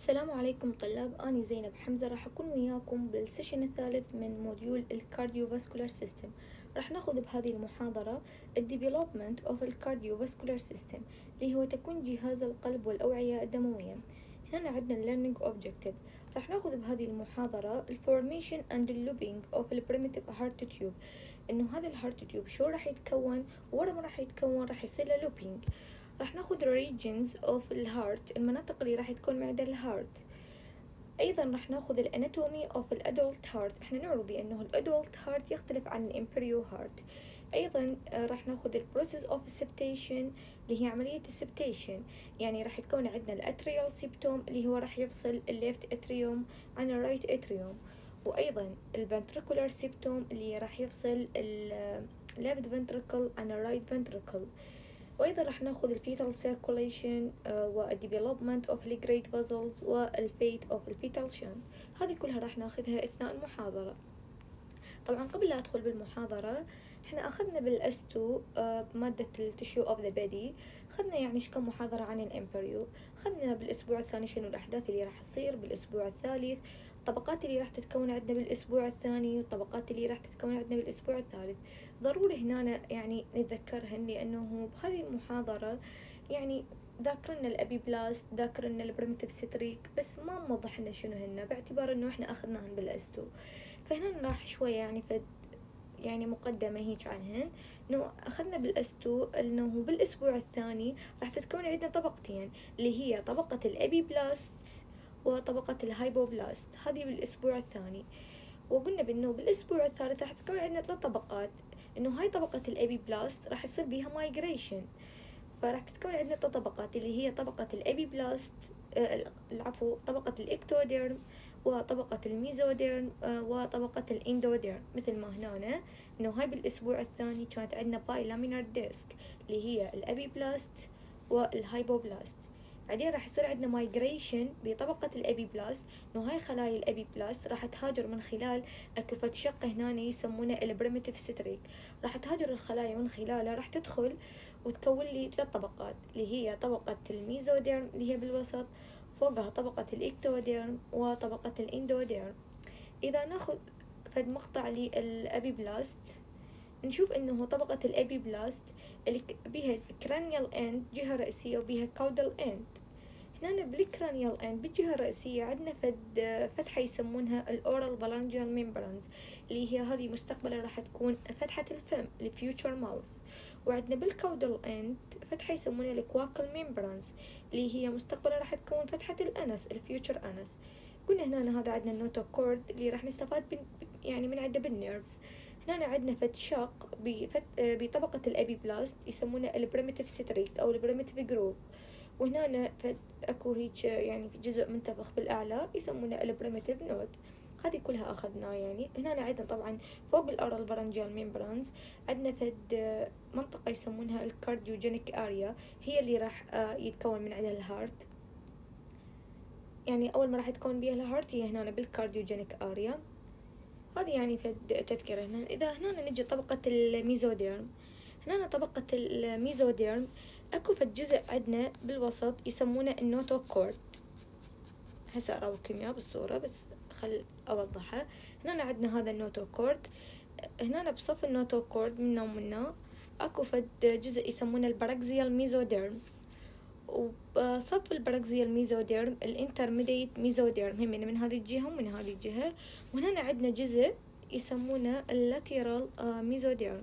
السلام عليكم طلاب، أنا زينب حمزة. راح أكون وياكم بالسيشن الثالث من موديول الكارديوفاسكولار سيستم. راح ناخذ بهذه المحاضرة الديفلوبمنت اوف الكارديوفاسكولار سيستم اللي هو تكوين جهاز القلب والأوعية الدموية. هنا عندنا learning objective. راح ناخذ بهذه المحاضرة الفورميشن اند اللوبينج اوف البريمتيف هارت تيوب، انه هذا الهارت تيوب شو راح يتكون، ورا ما راح يتكون راح يصير له لوبينج. راح ناخذ regions of الهارت، المناطق اللي راح تكون معدة الهارت. ايضا راح ناخذ الاناتومي اوف الادولت هارت. احنا نعرف بانه الادولت هارت يختلف عن الامبريو هارت. ايضا راح ناخذ البروسيس اوف السبتيشن اللي هي عملية السبتيشن، يعني راح تكون عندنا الاتريال سيبتوم اللي هو راح يفصل الليفت اتريوم عن الرايت اتريوم، وايضا الفنتريكولار سيبتوم اللي راح يفصل الليفت فنتريكل عن الرايت فنتريكل. وأيضا راح ناخذ الفيتال سيركوليشن والديفلوبمنت اوف الجريد فازلز والفيت اوف الفيتال شان. هذه كلها راح ناخذها أثناء المحاضرة. طبعا قبل لا أدخل بالمحاضرة احنا أخذنا بالأستو بمادة التشيو اوف ذا بادي، أخذنا يعني كم محاضرة عن الامبريو. أخذنا بالأسبوع الثاني شنو الأحداث اللي راح تصير بالأسبوع الثالث، الطبقات اللي راح تتكون عندنا بالأسبوع الثاني، والطبقات اللي راح تتكون عندنا بالأسبوع الثالث. ضروري هنا يعني نتذكرهن، لأنه بهذه المحاضرة يعني ذاكرنا الأبي بلاست، ذاكرنا البريمتيف ستريك، بس ما موضح لنا شنو هن، باعتبار إنه إحنا أخذناهن بالأستو. فهنا راح شوية يعني يعني مقدمة هيك عنهن. إنه أخذنا بالأستو إنه بالأسبوع الثاني راح تتكون عندنا طبقتين، اللي هي طبقة الأبي بلاست وطبقة الهايبوبلاست. هذه بالأسبوع الثاني. وقلنا بأنه بالأسبوع الثالث راح تكون عندنا 3 طبقات، إنه هاي طبقة الأبي بلاست راح يصير بيها مايجريشن، فراح تتكون عندنا 3 طبقات اللي هي طبقة الأبي بلاست، العفو، طبقة الإكتوديرم وطبقة الميزوديرم وطبقة الإندوديرم. مثل ما هنا إنه هاي بالأسبوع الثاني كانت عندنا باي لامينار ديسك اللي هي الأبي بلاست والهايبوبلاست. بعدين راح يصير عندنا مايجريشن بطبقة الأبي بلاست، إنه هاي خلايا الأبي بلاست راح تهاجر من خلال أكفة شق هنا يسمونه البريمتيف ستريك. راح تهاجر الخلايا من خلاله، راح تدخل وتكون لي 3 طبقات اللي هي طبقة الميزوديرم اللي هي بالوسط، فوقها طبقة الإكتوديرم وطبقة الإندوديرم. إذا ناخذ فد مقطع للأبي بلاست نشوف إنه طبقة الأبي بلاست اللي بيها كرانيال إند جهة رئيسية وبيها كاودال إند. هنا بالكرانيال إند بالجهة الرئيسية عندنا فتحة يسمونها الأورال فالانجيال ميمبرانز، اللي هي هذه مستقبلا راح تكون فتحة الفم الفيوتشر ماوث. وعندنا بالكاودال إند فتحة يسمونها الكواكل ميمبرانز، اللي هي مستقبلا راح تكون فتحة الأنس الفيوتشر أنس. قلنا هنا هذا عندنا النوتوكورد اللي راح نستفاد يعني من عنده بالنيرفز. هنا عندنا فد شق بطبقة الأبي بلاست يسمونه البريمتيف ستريك أو البريمتيف جروف. وهنا اكو هيك يعني في جزء منتفخ بالاعلى يسمونه البريمتيف نود. هذه كلها اخذناه. يعني هنا عندنا طبعا فوق الاورال فارنجيال ميمبرانز عندنا فد منطقه يسمونها الكارديوجينيك اريا، هي اللي راح يتكون من عندها الهارت. يعني اول ما راح يتكون بيها الهارت هي هنا بالكارديوجينيك اريا. هذه يعني فد تذكرة. هنا اذا هنا نجي طبقه الميزوديرم، هنا طبقة الميزوديرم اكو فد جزء عندنا بالوسط يسمونه النوتوكورد. هسه اراوكم اياه بالصورة بس خل اوضحها. هنا عندنا هذا النوتوكورد، هنا بصف النوتوكورد منا ومنا اكو فد جزء يسمونه البراكزيال ميزوديرم، وبصف البراكزيال ميزوديرم الانترميديت ميزوديرم هم من هذه الجهة ومن هذه الجهة. وهنا عندنا جزء يسمونه اللاتيرال ميزوديرم.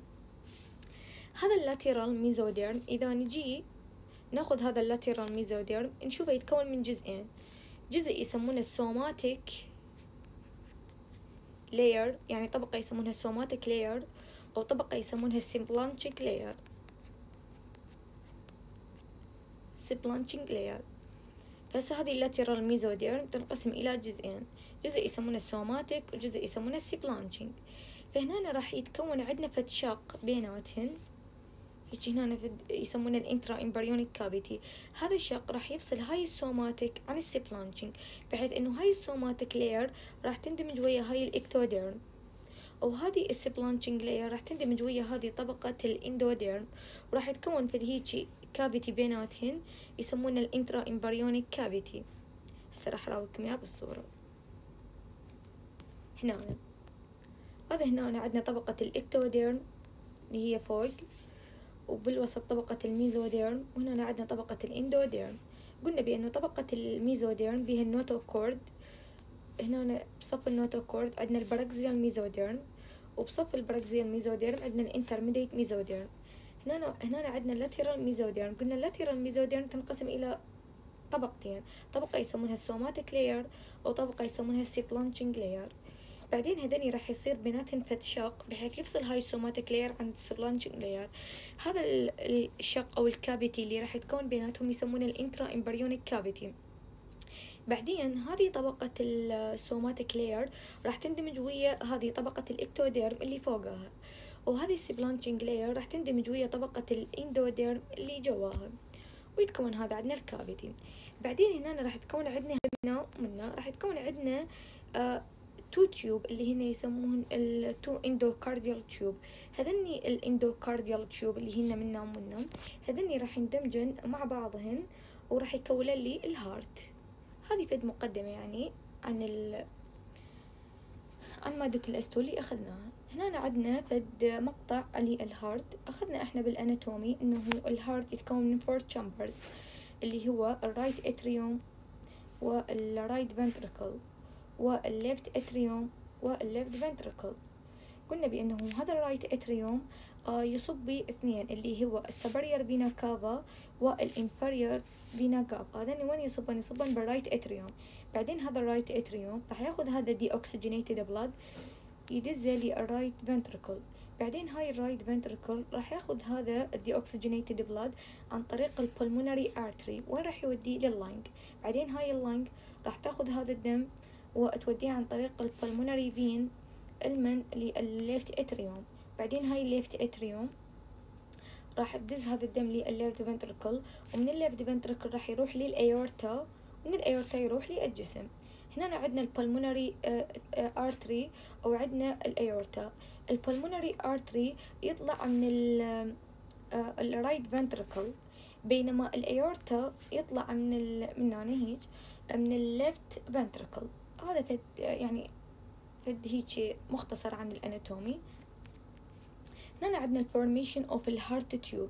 هذا اللاتيرال ميزوديرم إذا نجي ناخذ هذا اللاتيرال ميزوديرم نشوفه يتكون من جزئين، جزء يسمونه السوماتيك لاير، يعني طبقة يسمونها السوماتيك لاير، أو طبقة يسمونها السيمبلانشيك لاير. سيمبلانشيك لاير. فهسه هذه اللاتيرال ميزوديرم تنقسم إلى جزئين، جزء يسمونه السوماتيك وجزء يسمونه السيمبلانشيك. فهنا راح يتكون عندنا فد شق بيناتهن، هيك هنا يسمونه الانترا امبريونيك كافيتي. هذا الشق راح يفصل هاي السوماتيك عن السيبلانشينج، بحيث انه هاي السوماتيك لاير راح تندمج ويا هاي الاكتوديرم، وهذه السيبلانشينج لاير راح تندمج ويا هذه طبقة الاندوديرم، وراح يتكون في هيك كافيتي بيناتهن يسمونه الانترا امبريونيك كافيتي. هسه راح اراويكم اياه بالصورة. هنا هنا عندنا طبقة الإكتوديرم اللي هي فوق، وبالوسط طبقة الميزوديرم، وهنا عندنا طبقة الإندوديرم. قلنا بأنه طبقة الميزوديرم بها النوتوكورد، هنا بصف النوتوكورد عندنا البراكزيال ميزوديرم، وبصف البراكزيال ميزوديرم عندنا الانترميديت ميزوديرم. هنا عندنا اللاترال ميزوديرم. قلنا اللاترال ميزوديرم تنقسم إلى طبقتين، طبقة يسمونها السوماتيك لاير وطبقة يسمونها السيبلانشنج لاير. بعدين هذني راح يصير بيناتهم فد شق بحيث يفصل هاي السوماتيك لاير عن السيبلانشنج لاير. هذا الشق او الكافيتي اللي راح يتكون بيناتهم يسمونه الانترا امبريونيك كافيتي. بعدين هذه طبقة السوماتيك لاير راح تندمج ويا هذه طبقة الإكتوديرم اللي فوقها، وهذه السيبلانشنج لاير راح تندمج ويا طبقة الإندوديرم اللي جواها، ويتكون هذا عندنا الكافيتي. بعدين هنا راح تكون عندنا منا راح تكون عندنا تو تيوب اللي هن يسموهن التو اندوكارديال تيوب. هذني الاندوكارديال تيوب اللي هن منا هذني راح يندمجن مع بعضهن وراح يكون لي الهارت. هذه فد مقدمة يعني عن مادة الاستو اللي أخذناها. هنا عندنا فد مقطع على الهارت. أخذنا إحنا بالأناتومي إنه الهارت يتكون من 4 chambers اللي هو الرايت اتريوم والرايت فنتريكل والليفت اتريوم والليفت فنتريكل. قلنا بأنه هذا الرايت اتريوم يصب باثنين اللي هو السبرير فينا كافا والانفيرير فينا كافا. هذين وين يصبن بالرايت اتريوم. بعدين هذا الرايت اتريوم راح ياخذ هذا دي اوكسجينيتد بلاد يدزه للرايت فنتريكل. بعدين هاي الرايت فنتريكل راح ياخذ هذا الدي اوكسجينيتد بلاد عن طريق البلمونري ارتري وين راح يوديه لللنج. بعدين هاي اللنج راح تاخذ هذا الدم وتوديه عن طريق البلمونري فين المن للليفت اتريوم. بعدين هاي الليفت اتريوم راح تدز هذا الدم للليفت فنتريكل، ومن الليفت فنتريكل راح يروح للايورتا، ومن الايورتا يروح للجسم. هنا عندنا البلمونري ارتري او عندنا الايورتا. البلمونري ارتري يطلع من الرايت فنتريكل، بينما الايورتا يطلع من هيك من الليفت فنتريكل. هذا فد يعني فد هيك مختصر عن الاناتومي. هنا عندنا الفورميشن اوف الهارت تيوب.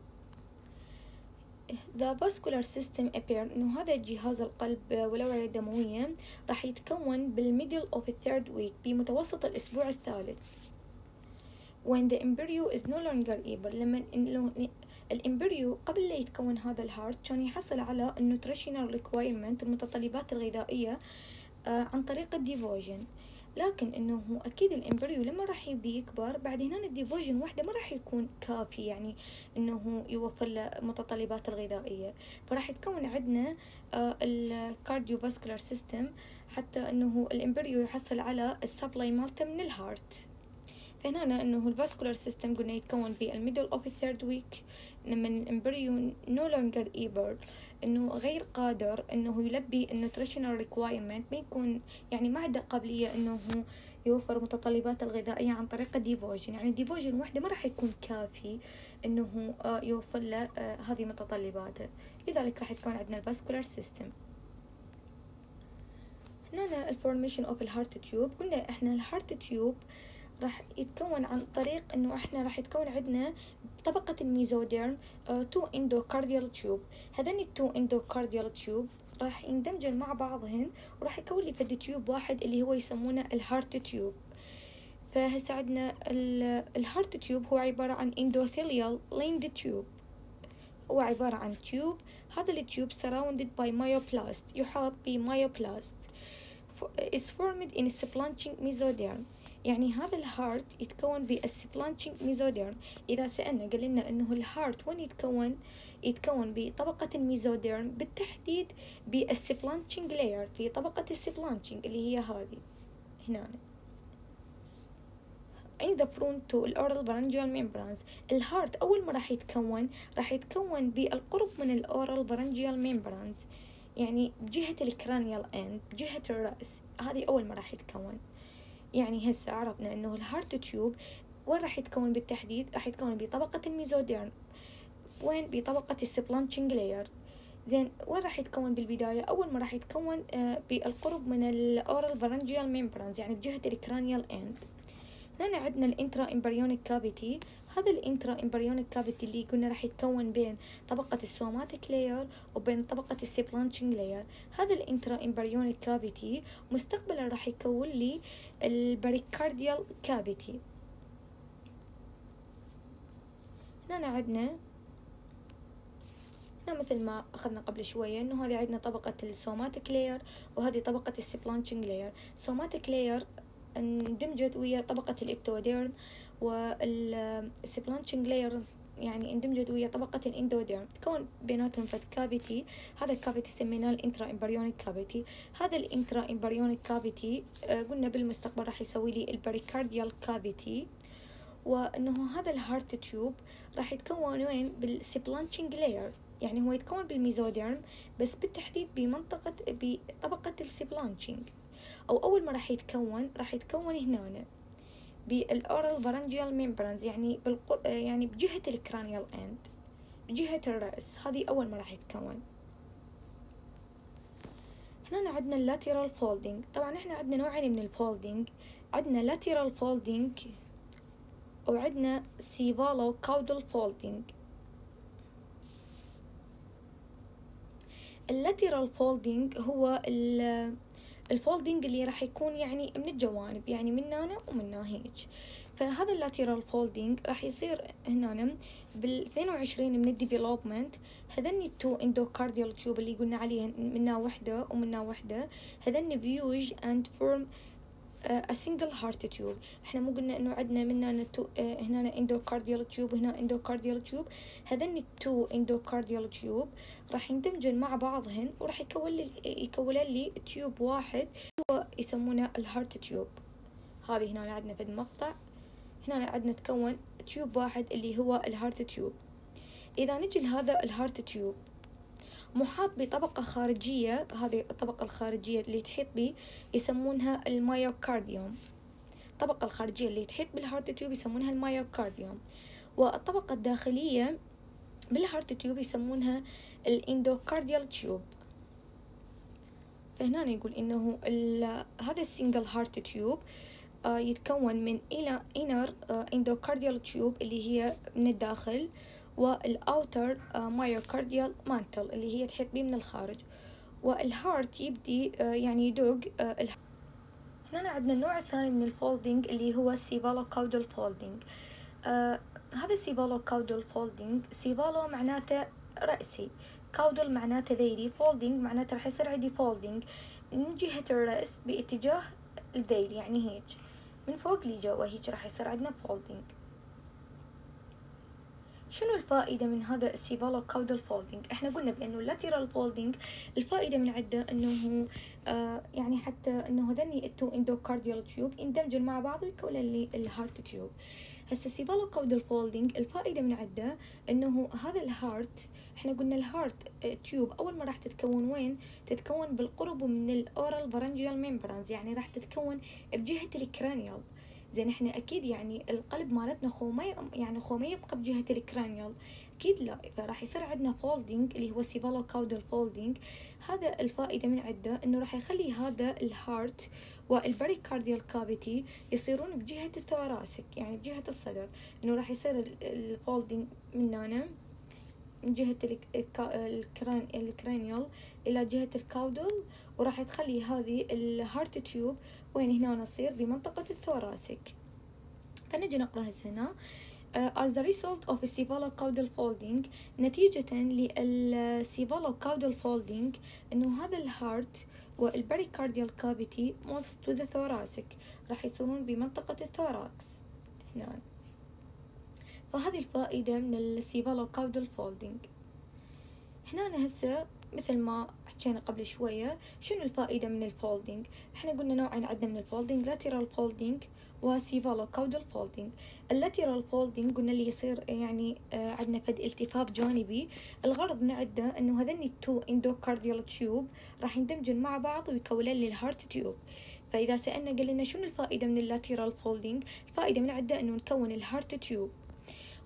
The vascular system appear إنه هذا جهاز القلب والأوعية الدموية راح يتكون بالميدل of the third week بمتوسط الأسبوع الثالث. When the embryo is no longer able، لما الامبريو قبل لا يتكون هذا الهارت كان يحصل على النوتريشنال ريكوايرمنت المتطلبات الغذائية عن طريق الديفوجن. لكن انه اكيد الامبريو لما راح يبدي يكبر بعد هنا الديفوجن وحده ما راح يكون كافي يعني انه يوفر له متطلبات الغذائيه، فراح يتكون عندنا الكارديوفاسكولار سيستم حتى انه الامبريو يحصل على السبلاي مالته من الهارت. فهنا انه الفاسكولار سيستم قلنا يتكون بالميدل اوف الثيرد ويك لما الامبريو نو لونجر ايبل انه غير قادر انه يلبي النوتريشنال ريكوايرمنت، ما يكون يعني ما عنده قابليه انه يوفر متطلبات الغذائيه عن طريق الديفوجن. يعني الديفوجن وحده ما راح يكون كافي انه يوفر له هذه متطلباته، لذلك راح تكون عندنا الفاسكولار سيستم. هنا الفورميشن اوف الهارت تيوب. قلنا احنا الهارت تيوب راح يتكون عن طريق انه احنا راح يتكون عندنا طبقة الميزوديرم تو اندوكارديال تيوب. هذين التو اندوكارديال تيوب راح يندمجن مع بعضهن وراح يكون لي فد تيوب واحد اللي هو يسمونه الهارت تيوب. فهسه عندنا الهارت تيوب هو عبارة عن اندوثيليال ليند تيوب، هو عبارة عن تيوب. هذا التيوب surrounded by myoplast، يحاط بمايوبلاست is formed in supplanching mesoderm. يعني هذا الهارت يتكون بالسبلانشنج ميزوديرم. إذا سألنا قال لنا إنه الهارت وين يتكون بطبقة الميزوديرم، بالتحديد بالسبلانشنج لاير، في طبقة السبلانشنج اللي هي هذه هنا in the front to الأورال برانجيال ميمبرانز. الهارت أول ما راح يتكون بالقرب من الأورال برانجيال ميمبرانز، يعني بجهة الكرانيال اند بجهة الرأس، هذه أول ما راح يتكون. يعني هسه عرفنا انه الهارت تيوب وين راح يتكون بالتحديد، راح يتكون بطبقة الميزوديرم. وين؟ بطبقة السبلانشنج لاير. زين وين راح يتكون بالبداية؟ أول ما راح يتكون بالقرب من الأورال فارنجيال ميمبرانز، يعني بجهة الكرانيال إند. هنا عندنا الانترا امبريونيك كافيتي. هذا الانترا امبريونيك كافيتي اللي قلنا راح يتكون بين طبقة السوماتيك لاير وبين طبقة السيبلانشنج لاير. هذا الانترا امبريونيك كافيتي مستقبلا راح يكون لي البريكارديال كافيتي. هنا عندنا مثل ما أخذنا قبل شوية إنه هذه عندنا طبقة السوماتيك لاير وهذه طبقة السيبلانشنج لاير. سوماتيك لاير اندمجت ويا طبقة الإكتوديرم، والسيبلانشنج لاير يعني اندمجت ويا طبقة الاندوديرم، تكون بيناتهم فد كافيتي. هذا الكافيتي سميناه الانترا امبريونيك كافيتي. هذا الانترا امبريونيك كافيتي قلنا بالمستقبل راح يسوي لي البريكارديال كافيتي. وانه هذا الهارت تيوب راح يتكون وين؟ بالسيبلانشنج لاير، يعني هو يتكون بالميزوديرم بس بالتحديد بطبقة السيبلانشنج. او اول ما راح يتكون هنا بالاورال فارنجيال ميمبرانز، يعني يعني بجهة الكرانيال اند، بجهة الرأس. هذه اول ما راح يتكون. هنا عندنا اللاترال فولدينج. طبعا احنا عندنا نوعين من الفولدينج، عندنا لاترال فولدينج وعندنا سيفالو كاودال فولدينج. اللاترال فولدينج هو الفولدينج اللي راح يكون يعني من الجوانب، يعني من هنا ومن هيك. فهذا اللاترال فولدينج راح يصير هنا بال22 من الديفلوبمنت. هذني التو اندوكارديال تيوب اللي قلنا عليهن منا وحده ومنا وحده، هذني فيوج اند فورم a single heart tube. احنا مو قلنا انه عندنا من هنا اندوكارديال تيوب وهنا اندوكارديال تيوب؟ هذني التو اندوكارديال تيوب راح يندمجن مع بعضهن وراح يكون لي تيوب واحد هو يسمونه الهارت تيوب. هذه هنا عندنا في المقطع، هنا عندنا تكون تيوب واحد اللي هو الهارت تيوب. اذا نجي لهذا الهارت تيوب محاط بطبقة خارجية، هذه الطبقة الخارجية اللي تحيط به يسمونها المايوكارديوم. الطبقة الخارجية اللي تحيط بالهارت تيوب يسمونها المايوكارديوم، والطبقة الداخلية بالهارت تيوب يسمونها الاندوكارديال تيوب. فهنا يقول انه هذا السنجل هارت تيوب يتكون من inner endocardial tube اللي هي من الداخل، والأوتر مايوكارديال مانتل اللي هي تحيط به من الخارج. والهارت يبدي يعني يدق. هنا عندنا النوع الثاني من الفولدينج اللي هو السيفالو كاودال فولدينج. هذا السيفالو كاودال فولدينج، سيفالو معناته رأسي، كاودال معناته ذيلي، فولدينج معناته راح يصير عندي فولدينج من جهة الرأس باتجاه الذيل، يعني هيك من فوق لجوا هيك راح يصير عندنا فولدينج. شنو الفائدة من هذا السيفالو كاودال فولدينج؟ احنا قلنا بانه اللاترال فولدينج الفائدة من عنده انه يعني حتى انه هذني التو اندوكارديال تيوب يندمجن مع بعض ويكون لي الهارت تيوب. هسه السيفالو كاودال فولدينج الفائدة من عنده انه هذا الهارت، احنا قلنا الهارت تيوب اول ما راح تتكون وين؟ تتكون بالقرب من الاورال فارنجيال ميمبرانز، يعني راح تتكون بجهة الكرانيال. زين احنا اكيد يعني القلب مالتنا خو ما يبقى بجهة الكرانيال، اكيد لا. فراح يصير عندنا فولدينج اللي هو سيفالو كاودال فولدينج. هذا الفائدة من عنده انه راح يخلي هذا الهارت والبريكارديال كافيتي يصيرون بجهة الثوراسيك، يعني بجهة الصدر، انه راح يصير الفولدينج من هنا من جهة الكرانيال إلى جهة الكاودل، وراح تخلي هذه الهارت تيوب وين هنا نصير بمنطقة الثوراسيك. فنجي نقرأ هنا as the result of cephalocaudal folding، نتيجة للcephalocaudal folding إنه هذا الهارت والبريكارديال كافيتي moves to the thoracic، راح يصيرون بمنطقة الثوراكس هنا. فهذه الفائدة من السيفالوكاودال فولدينج. هنا هسه مثل ما حكينا قبل شوية شنو الفائدة من الفولدينج؟ احنا قلنا نوعين عندنا من الفولدينج، لاترال فولدينج وسيفالوكاودال فولدينج. اللاترال فولدينج قلنا اللي يصير يعني عندنا فد التفاف جانبي، الغرض من عده انه هذني التو اندوكارديال تيوب راح يندمجن مع بعض ويكون لي الهارت تيوب. فاذا سألنا قال لنا شنو الفائدة من اللاترال فولدينج؟ الفائدة من عده انه نكون الهارت تيوب.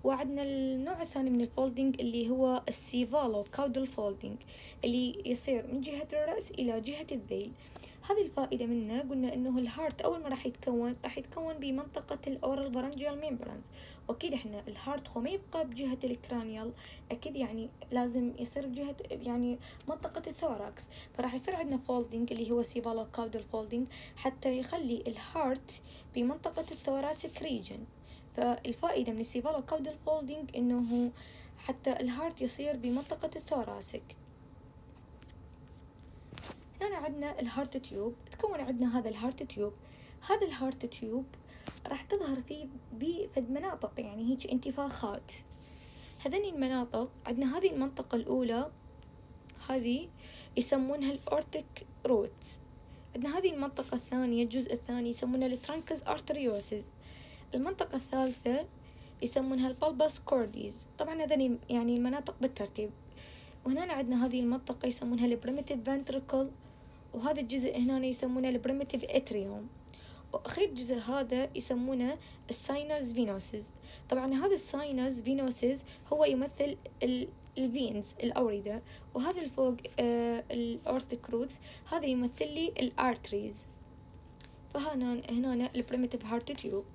وعندنا النوع الثاني من الفولدنج اللي هو السيفالو كاودل فولدنج، اللي يصير من جهة الرأس إلى جهة الذيل. هذه الفائدة منه، قلنا إنه الهارت أول ما راح يتكون بمنطقة الأورال فارنجيال ميمبرانز، وأكيد إحنا الهارت هو ما يبقى بجهة الكرانيال، أكيد يعني لازم يصير بجهة يعني منطقة الثوراكس، فراح يصير عندنا فولدنج اللي هو سيفالو كاودل فولدنج حتى يخلي الهارت بمنطقة الثوراسيك ريجن. فالفائدة من السيفالو كاودل فولدنج إنه حتى الهارت يصير بمنطقة الثوراسيك. هنا عندنا الهارت تيوب، تكون عندنا هذا الهارت تيوب. هذا الهارت تيوب راح تظهر فيه بفد مناطق يعني هيك انتفاخات. هذني المناطق عندنا هذه المنطقة الأولى هذه يسمونها الأورتيك روت. عندنا هذه المنطقة الثانية الجزء الثاني يسمونها الترانكز أرتريوسز. المنطقة الثالثة يسمونها البلبس كورديز. طبعا هذني يعني المناطق بالترتيب. وهنا عندنا هذه المنطقة يسمونها البريميتيف فنتريكل، وهذا الجزء هنا يسمونه البريميتيف اتريوم، واخير جزء هذا يسمونه الساينوس فينوسز. طبعا هذا الساينوس فينوسز هو يمثل الفينز الأوردة، وهذا الفوق الأورتيك روتس هذا يمثل لي الارتريز. فهنا البريميتيف هارت تيوب.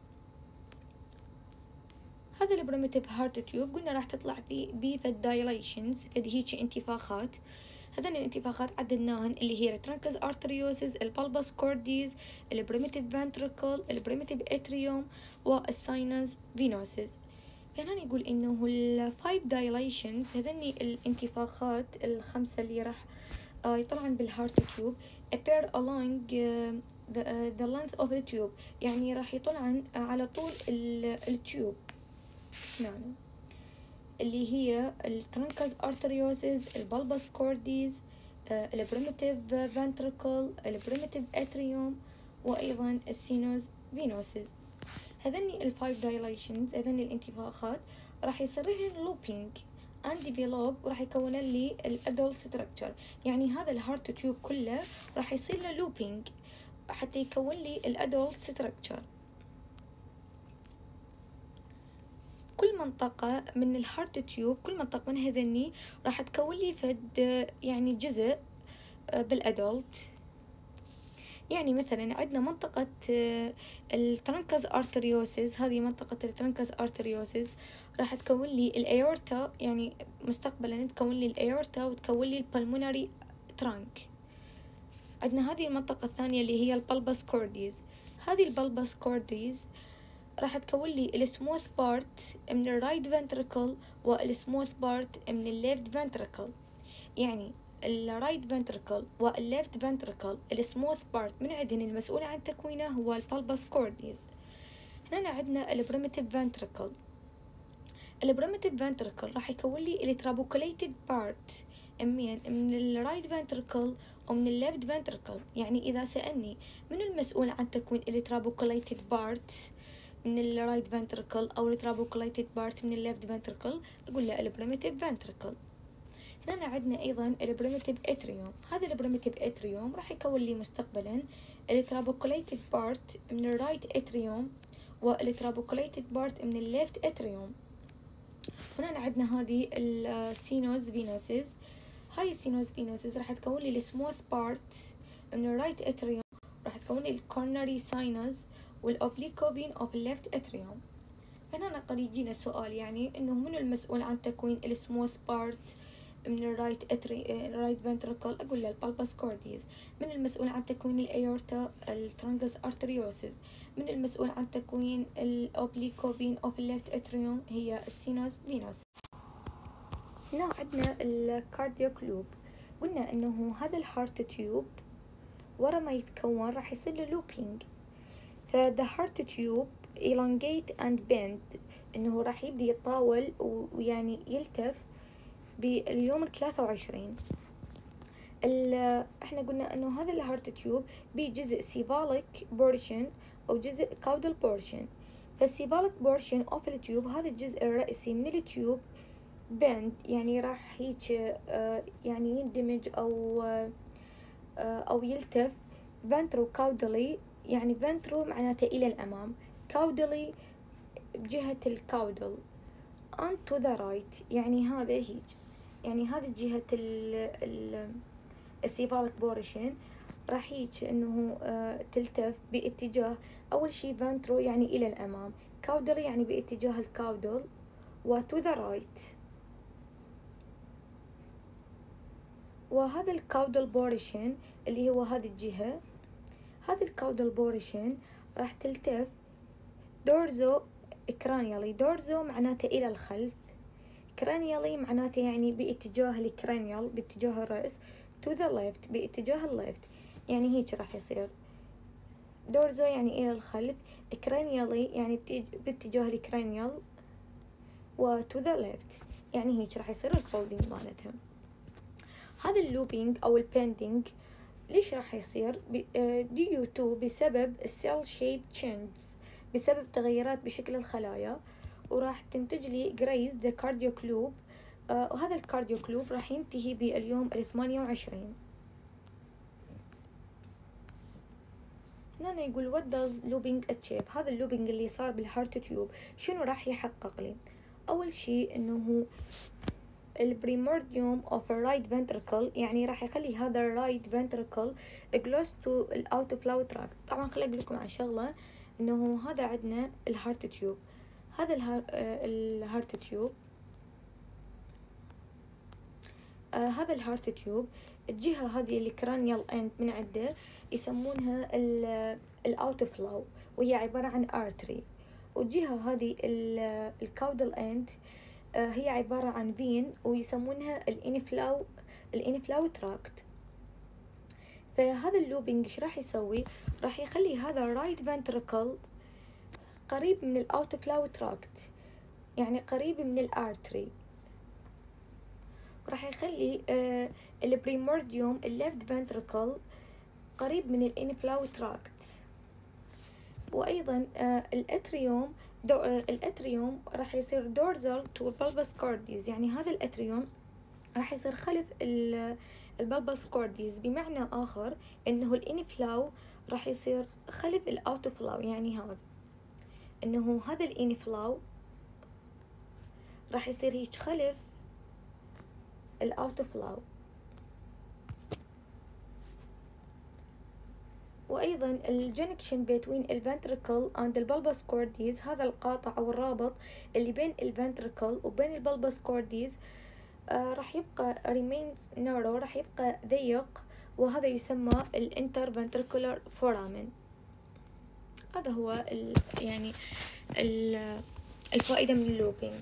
هذا البريميتيف هارت تيوب قلنا راح تطلع فيه بفد دايليشنز، فد هيك انتفاخات. هذين الانتفاخات عددناهن اللي هي الترانكز ارتريوسز، البلبس كورديز، البريميتيف فنتريكل، البريميتيف اتريوم، والساينوس فينوسز. هنا يقول انه الفايف دايليشنز هذني الانتفاخات الخمسة اللي راح يطلعن بالهارت تيوب appear along the length of the tube، يعني راح يطلعن على طول التيوب هنا اللي هي الترانكز ارتريوسز، البلبس كورديز، البريميتيف فنتريكل، البريميتيف اتريوم، وايضا السينوس فينوسز. هذني الفايف دايليشنز هذني الانتفاخات راح يصير لهن لوبينج and develop، وراح يكون لي الادول ستراكشر. يعني هذا الهارت تيوب كله راح يصير له لوبينج حتى يكون لي الادول ستراكشر. كل منطقة من الهارت تيوب، كل منطقة من هذني راح تكون لي فد يعني جزء بالأدولت. يعني مثلا عندنا منطقة الترانكز أرتريوسز، هذه منطقة الترانكز أرتريوسز راح تكون لي الأيورتا، يعني مستقبلا تكون لي الأيورتا وتكون لي البلمونري ترانك. عندنا هذه المنطقة الثانية اللي هي البلبس كورديز. هذه البلبس كورديز راح تكون لي السموث بارت من الرايت فنتريكل والسموث بارت من الليفت فنتريكل. يعني الرايت فنتريكل والليفت فنتريكل السموث بارت من عندهن المسؤول عن تكوينه هو البلبس كورديز. هنا عندنا البريميتيف فنتريكل. البريميتيف فنتريكل راح يكون لي الترابوكوليتد بارت من الرايت فنتريكل ومن الليفت فنتريكل. يعني إذا سألني من المسؤول عن تكوين الترابوكوليتد بارت من الرايت فنتريكل أو الترابوكوليتد بارت من الليفت فنتريكل، أقول له البريميتيف فنتريكل. هنا عندنا أيضا البريميتيف اتريوم. هذا البريميتيف اتريوم راح يكون لي مستقبلا الترابوكوليتد بارت من الرايت اتريوم والترابوكوليتد بارت من الليفت اتريوم. هنا عندنا هذه السينوس فينوسز. هاي السينوس فينوسز راح تكون لي السموث بارت من الرايت اتريوم، راح تكون لي الكورنري ساينوس والأوبليكو فين أوف الليفت اتريوم. هنا قد يجينا سؤال يعني إنه من المسؤول عن تكوين السموث بارت من الرايت فنتريكل، أقول له البلبس كورديز. من المسؤول عن تكوين الأيورتا الترانكس أرتريوسز. من المسؤول عن تكوين الأوبليكو فين أوف الليفت اتريوم هي السينوس فينوس. هنا عندنا الكاردياك لوب. قلنا إنه هذا الهارت تيوب ورا ما يتكون راح يصير له لوبينج. فthe heart tube elongate and bend، إنه راح يبدي يتطاول ويعني يلتف باليوم 23. احنا قلنا انه هذا الهارت تيوب بجزء سيفاليك بورشن او جزء كاودل بورشن. فالسيفاليك بورشن اوف التيوب هذا الجزء الرئيسي من التيوب بند، يعني راح هيك يعني يندمج او يلتف فنترو كاودلي. يعني فنترو معناته الى الامام، كاودلي بجهة الكاودل. on to the right يعني هذا هيج، يعني هذه جهة السيبالك بورشن راح يجي انه تلتف باتجاه اول شي فانترو يعني الى الامام، كاودل يعني باتجاه الكاودل، وتو ذا رايت. وهذا الكاودل بورشن اللي هو هذه الجهة، هذه الكاودل بورشن راح تلتف دورزو كرانيالي. دورزو معناته الى الخلف، كرانيالي معناته يعني باتجاه الكرانيال باتجاه الرأس، to the left باتجاه الليفت، يعني هيك راح يصير دورزو يعني إلى الخلف، كرانيالي يعني باتجاه الكرانيال، و to the left يعني هيك راح يصير الفولدينج مالتها. هذا اللوبينج أو البيندينج ليش راح يصير؟ due to بسبب cell shape changes، بسبب تغيرات بشكل الخلايا، وراح تنتج لي graze the cardiac loop. وهذا الكارديوك لوب راح ينتهي باليوم 28. هنا يقول what does looping achieve؟ هذا اللوبينج اللي صار بالهارت تيوب شنو راح يحقق لي؟ أول شيء إنه هو البريمورديوم of a right ventricle، يعني راح يخلي هذا الرايت ventricle close to الاوت فلو تراكت. طبعا خلي أقول لكم على شغلة، إنه هذا عندنا الهارت تيوب، هذا الهارت تيوب، هذا الهارت تيوب الجهة هذه الكرانيال اند من عنده يسمونها الاوت فلو، وهي عبارة عن ارتري، والجهة هذه الكاودال اند هي عبارة عن فين ويسمونها الانفلاو تراكت. فهذا اللوبينج ايش راح يسوي؟ راح يخلي هذا الرايت فنتركل قريب من الاوت فلو تراكت، يعني قريب من الارتري، راح يخلي البريمورديوم الليفت فنتركل قريب من الانفلاو تراكت. وايضا الاتريوم الاتريوم راح يصير دورزال تو البلبس كورديز، يعني هذا الاتريوم راح يصير خلف البلبس كورديز، بمعنى اخر انه الانفلاو راح يصير خلف الاوت فلاو، يعني هذا انه هذا الانفلاو راح يصير هيك خلف الاوت فلاو. وايضا الجنكشن بين الفنتركل اند البلبس كورديز، هذا القاطع او الرابط اللي بين الفنتركل وبين البلبس كورديز راح يبقى remain narrow، راح يبقى ضيق، وهذا يسمى الانترفنتركولار فورامين. هذا هو يعني الفائدة من اللوبينج.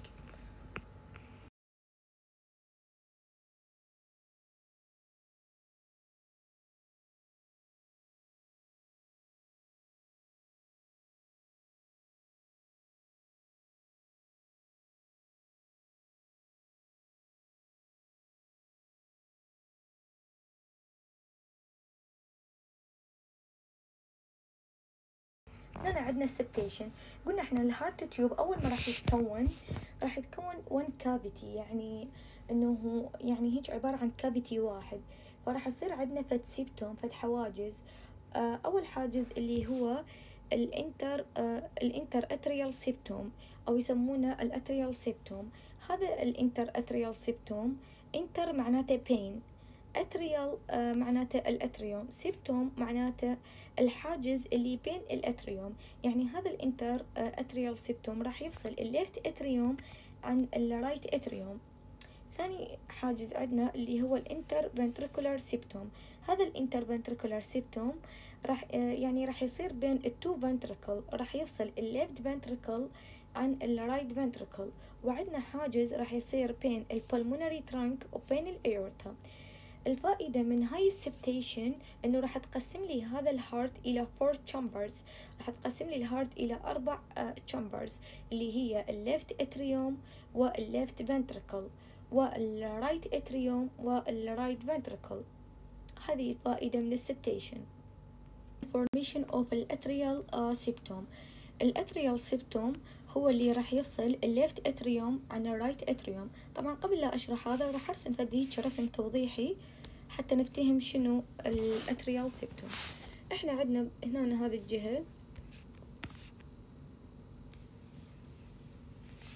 هنا عندنا السبتيشن، قلنا احنا الهارت تيوب اول ما راح يتكون وان كافيتي، يعني انه يعني هيك عبارة عن كافيتي واحد، فراح يصير عندنا فد سيبتوم، فد حواجز. اول حاجز اللي هو الانتر اتريال سيبتوم، او يسمونه الاتريال سيبتوم. هذا الانتر اتريال سيبتوم، انتر معناته بين، اتريال معناته الاتريوم، سيبتوم معناته الحاجز اللي بين الاتريوم، يعني هذا الانتر اتريال سيبتوم راح يفصل الليفت اتريوم عن الرايت اتريوم. ثاني حاجز عندنا اللي هو الانتر فنتريكولار سيبتوم، هذا الانتر فنتريكولار سيبتوم راح يعني راح يصير بين التو فنتريكل، راح يفصل الليفت فنتريكل عن الرايت فنتريكل. وعندنا حاجز راح يصير بين البلمونري ترانك وبين الايورتا. الفائدة من هاي السبتيشن انه راح تقسم لي هذا الهارت الى 4 chambers، راح تقسم لي الهارت الى 4 chambers اللي هي الليفت اتريوم والليفت فنتريكل والرايت اتريوم والرايت فنتريكل. هذه الفائدة من السبتيشن. formation of الاتريال سيبتوم. الاتريال سيبتوم هو اللي راح يفصل الليفت اتريوم عن الرايت اتريوم. طبعا قبل لا اشرح هذا راح ارسم فديك رسم توضيحي حتى نفتهم شنو الاتريال سيبتوم. احنا عندنا هنا هذه الجهة،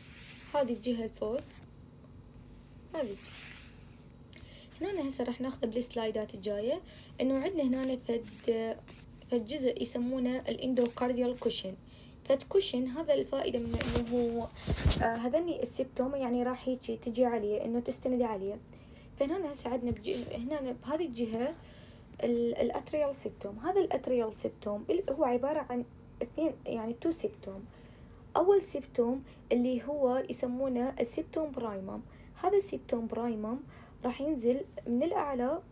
هذه الجهة الفوق، هذه هنا هسه راح ناخذ بالسلايدات الجاية انه عندنا هنا فد جزء يسمونه الاندوكارديال كوشن. فد كوشن هذا الفائدة منه انه هو هذني السيبتوم يعني راح هيجي تجي عليه انه تستند عليه. فهنا هسه عندنا هنا بهذه الجهة الاتريال سيبتوم. هذا الاتريال سيبتوم هو عبارة عن اثنين يعني تو سيبتوم. اول سيبتوم اللي هو يسمونه السيبتوم برايمم. هذا السيبتوم برايمم راح ينزل من الاعلى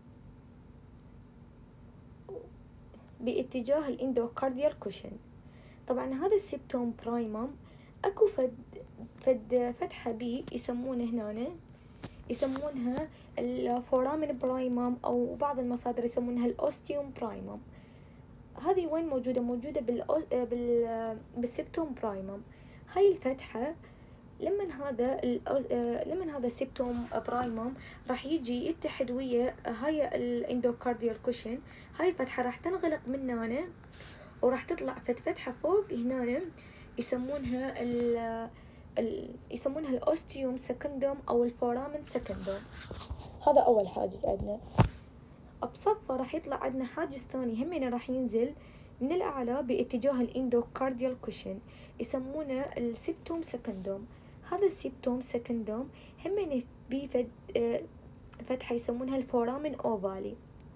باتجاه الاندوكارديال كوشن. طبعا هذا السيبتوم برايمم اكو فد فتحة بي يسمونه هنا يسمونها الفورامين برايمم او بعض المصادر يسمونها الاوستيوم برايمم. هذه وين موجودة؟ موجودة بالسيبتوم برايمم. هاي الفتحة لمن هذا السيبتوم برايمم راح يجي يتحد ويا هاي الاندوكارديال كوشن. هاي الفتحة راح تنغلق من هنا وراح تطلع فتحة فوق هنا يسمونها يسمونها الاوستيوم سكندوم او الفورامين سكندوم. هذا اول حاجز عندنا. بصفه راح يطلع عندنا حاجز ثاني همينه راح ينزل من الاعلى باتجاه الاندوكارديال كوشن يسمونه السيبتوم سكندوم. هذا السيبتوم سكندوم همينه بيه فتحة يسمونها الفورامين اوفالي.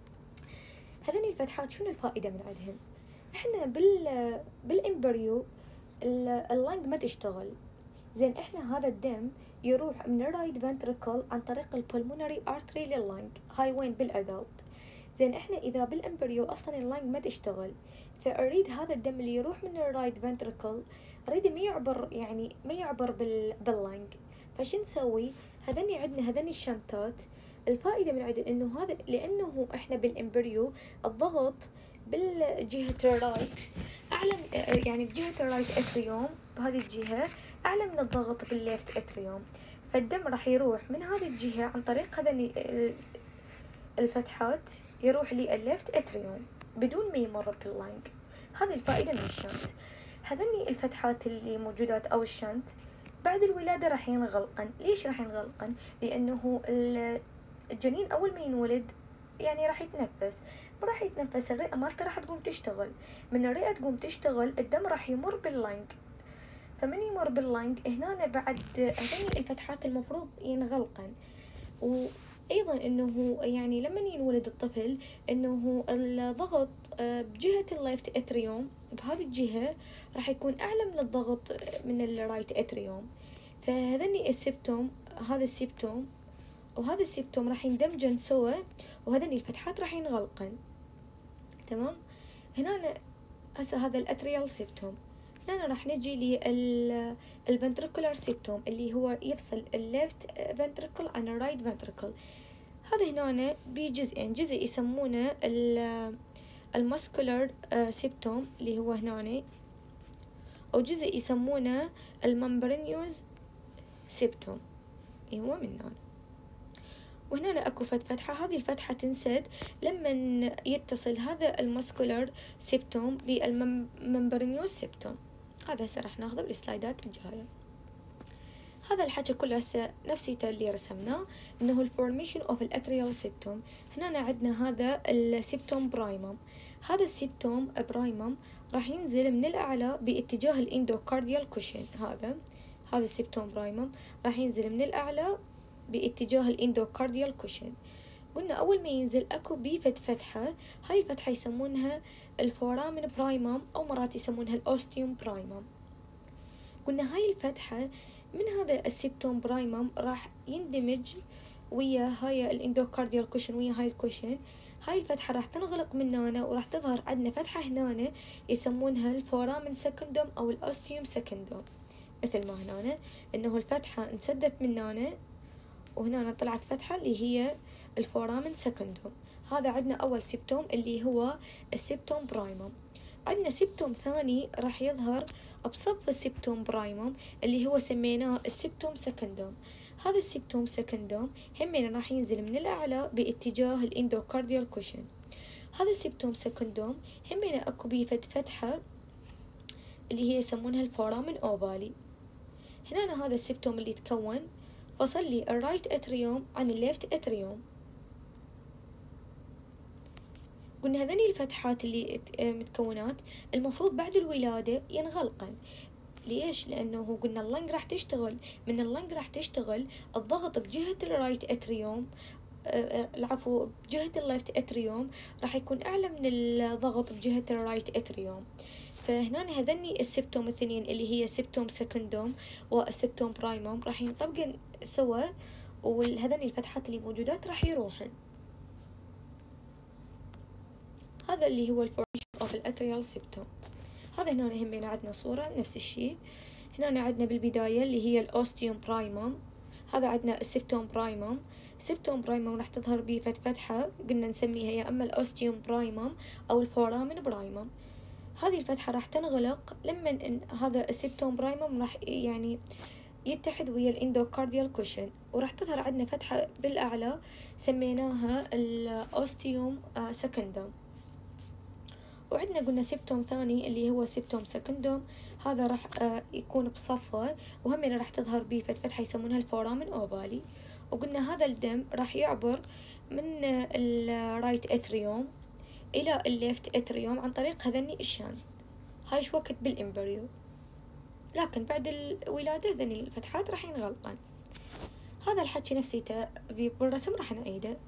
هذني الفتحات شنو الفائدة من عندهن؟ احنا بالامبريو اللنج ما تشتغل زين. احنا هذا الدم يروح من الرايت فنتريكل عن طريق البلمونري ارتري لللنج. هاي وين؟ بالادلت. زين احنا اذا بالامبريو اصلا اللنج ما تشتغل فاريد هذا الدم اللي يروح من الرايت فنتريكل اريد ما يعبر باللنج. فشو نسوي؟ عندنا هذني الشنطات. الفائدة من عندنا انه هذا لانه احنا بالامبريو الضغط بالجهة الرايت اعلى يعني بجهة الرايت اتريوم بهذه الجهة اعلى من الضغط بالليفت اتريوم. فالدم راح يروح من هذه الجهة عن طريق هذني الفتحات يروح للليفت اتريوم بدون ما يمر باللنج. هذه الفائدة من الشنت. هذني الفتحات اللي موجودات او الشنت بعد الولادة راح ينغلقن. ليش راح ينغلقن؟ لانه الجنين اول ما ينولد يعني راح يتنفس، ما راح يتنفس الرئة مالته راح تقوم تشتغل. من الرئة تقوم تشتغل الدم راح يمر باللنج. فمن يمر باللنج هنا بعد هذني الفتحات المفروض ينغلقن. وايضا انه يعني لما ينولد الطفل انه الضغط بجهة الليفت اتريوم بهذه الجهة راح يكون اعلى من الضغط من الرايت اتريوم. فهذني السيبتوم هذا السيبتوم وهذا السيبتوم راح يندمجن سوا وهذني الفتحات راح ينغلقن. تمام. هنا هسه هذا الاتريال سيبتوم. هنا راح نجي للفنتريكولار سيبتوم اللي هو يفصل الليفت فنتريكل عن الرايت فنتريكل. هذا هنا بجزئين، جزء يسمونه الماسكولار سيبتوم اللي هو هنا، او جزء يسمونه الممبرينيوز سيبتوم اللي هو من هنا. وهنا اكو فتحة. هذه الفتحة تنسد لما يتصل هذا الماسكولار سيبتوم بالممبرينيوز سيبتوم. هذا هسه راح ناخذه بالسلايدات الجاية. هذا الحكي كله هسه نفسيته اللي رسمناه انه الفورميشن اوف الاتريال سيبتوم. هنا عندنا هذا السيبتوم برايمم. هذا السيبتوم برايمم راح ينزل من الاعلى باتجاه الاندوكارديال كوشن. هذا السيبتوم برايمم راح ينزل من الاعلى باتجاه الاندوكارديال كوشن. قلنا اول ما ينزل اكو بيفد فتحة. هاي الفتحة يسمونها الفورامين برايمم او مرات يسمونها الاوستيوم برايمم. قلنا هاي الفتحة من هذا السيبتوم برايمم راح يندمج ويا هاي الاندوكارديال كوشن ويا هاي الكوشن. هاي الفتحة راح تنغلق من هنا وراح تظهر عندنا فتحة هنا يسمونها الفورامين سكندوم او الاوستيوم سكندوم. مثل ما هنا انه الفتحة انسدت من هنا وهنا طلعت فتحة اللي هي الفورامين سكندوم. هذا عندنا أول سيبتوم اللي هو السيبتوم برايمم. عندنا سيبتوم ثاني راح يظهر بصف السيبتوم برايمم اللي هو سميناه السيبتوم سكندوم. هذا السيبتوم سكندوم همين راح ينزل من الأعلى باتجاه الاندوكارديال كوشن. هذا السيبتوم سكندوم همين اكو بيه فتحة اللي هي يسمونها الفورامين اوفالي. هنا هذا السبتوم اللي تكون فصل لي الرايت اتريوم عن الليفت اتريوم. قلنا هذني الفتحات اللي متكونات المفروض بعد الولادة ينغلقن. ليش؟ لأنه قلنا اللنج راح تشتغل، من اللنج راح تشتغل الضغط بجهة الرايت اتريوم، العفو بجهة الليفت اتريوم راح يكون أعلى من الضغط بجهة الرايت اتريوم. فهنا هذني السبتوم الثنين اللي هي سبتوم سكندوم والسبتوم برايموم راح ينطبقن سوا، وهذني الفتحات اللي موجودات راح يروحن. هذا اللي هو الفورميشن اوف الاتريال سبتوم. هذا هنا هم عندنا صورة نفس الشيء. هنا عندنا بالبداية اللي هي الاوستيوم برايموم، هذا عندنا السبتوم برايموم. السبتوم برايموم راح تظهر به فتحة قلنا نسميها يا اما الاوستيوم برايموم او الفورامين برايموم. هذه الفتحة راح تنغلق لما إن هذا السبتوم برايموم راح يعني يتحد ويا الاندوكارديال كوشن، وراح تظهر عندنا فتحة بالأعلى سميناها الأوستيوم سكندوم. وعندنا قلنا سبتوم ثاني اللي هو سبتوم سكندوم، هذا راح يكون بصفه وهم راح تظهر به فتحة يسمونها الفورامين أوفالي. وقلنا هذا الدم راح يعبر من الرايت اتريوم إلى الليفت اتريوم عن طريق هذني الشانت. هاي شو وقت بالإمبريو، لكن بعد الولادة هذني الفتحات راح ينغلقن. هذا الحكي نفسيته بالرسم راح نعيده.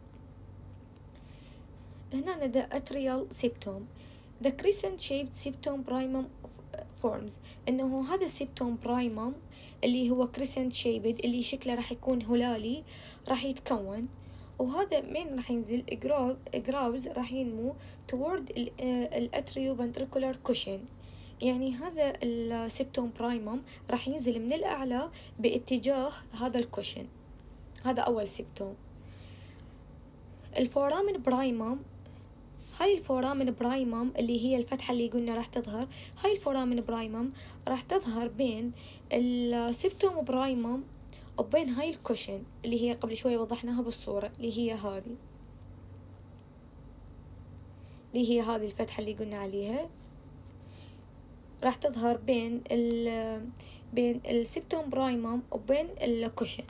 هنا the atrial septum the crescent shaped septum primum forms، انه هذا السبتوم برايموم اللي هو crescent shaped اللي شكله راح يكون هلالي راح يتكون، وهذا من راح ينزل grooves راح ينمو toward الاتريوفنتريكولار cushion. يعني هذا السبتوم برايموم راح ينزل من الأعلى باتجاه هذا الكوشن. هذا أول سبتوم. الفورامين برايموم، هاي الفورامين برايموم اللي هي الفتحة اللي قلنا راح تظهر، هاي الفورامين برايموم راح تظهر بين السبتوم برايموم وبين هاي الكوشن اللي هي قبل شوي وضحناها بالصورة، اللي هي هذه الفتحة اللي قلنا عليها راح تظهر بين السبتوم برايموم وبين الكوشن.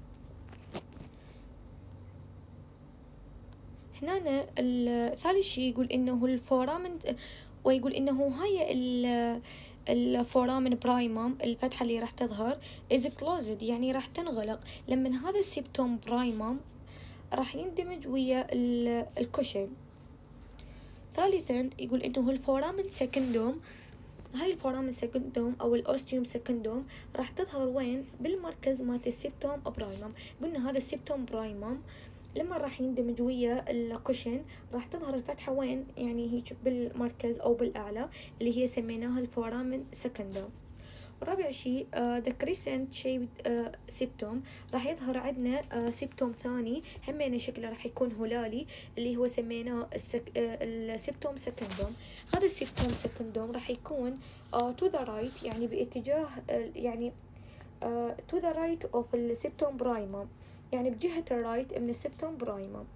هنا الثالث شيء يقول انه الفورامين، ويقول انه هاي الفورامين برايموم الفتحة اللي راح تظهر is closed يعني راح تنغلق لما هذا السبتوم برايموم راح يندمج ويا الكوشن. ثالثا يقول انه الفورامين سكندوم، هاي الفورامين سكندوم او الاوستيوم سكندوم راح تظهر وين؟ بالمركز مالت السبتوم برايموم. قلنا هذا السبتوم برايموم لما راح يندمج ويا الكوشن راح تظهر الفتحة وين؟ يعني هيك بالمركز او بالاعلى اللي هي سميناها الفورامين سكندوم. رابع شيء the crescent shaped septum راح يظهر عندنا سبتوم ثاني همين شكله راح يكون هلالي اللي هو سميناه السبتوم سكندوم. هذا السبتوم سكندوم راح يكون to the right يعني باتجاه يعني to the right of السبتوم برايموم، يعني بجهة الرايت من السبتوم برايموم.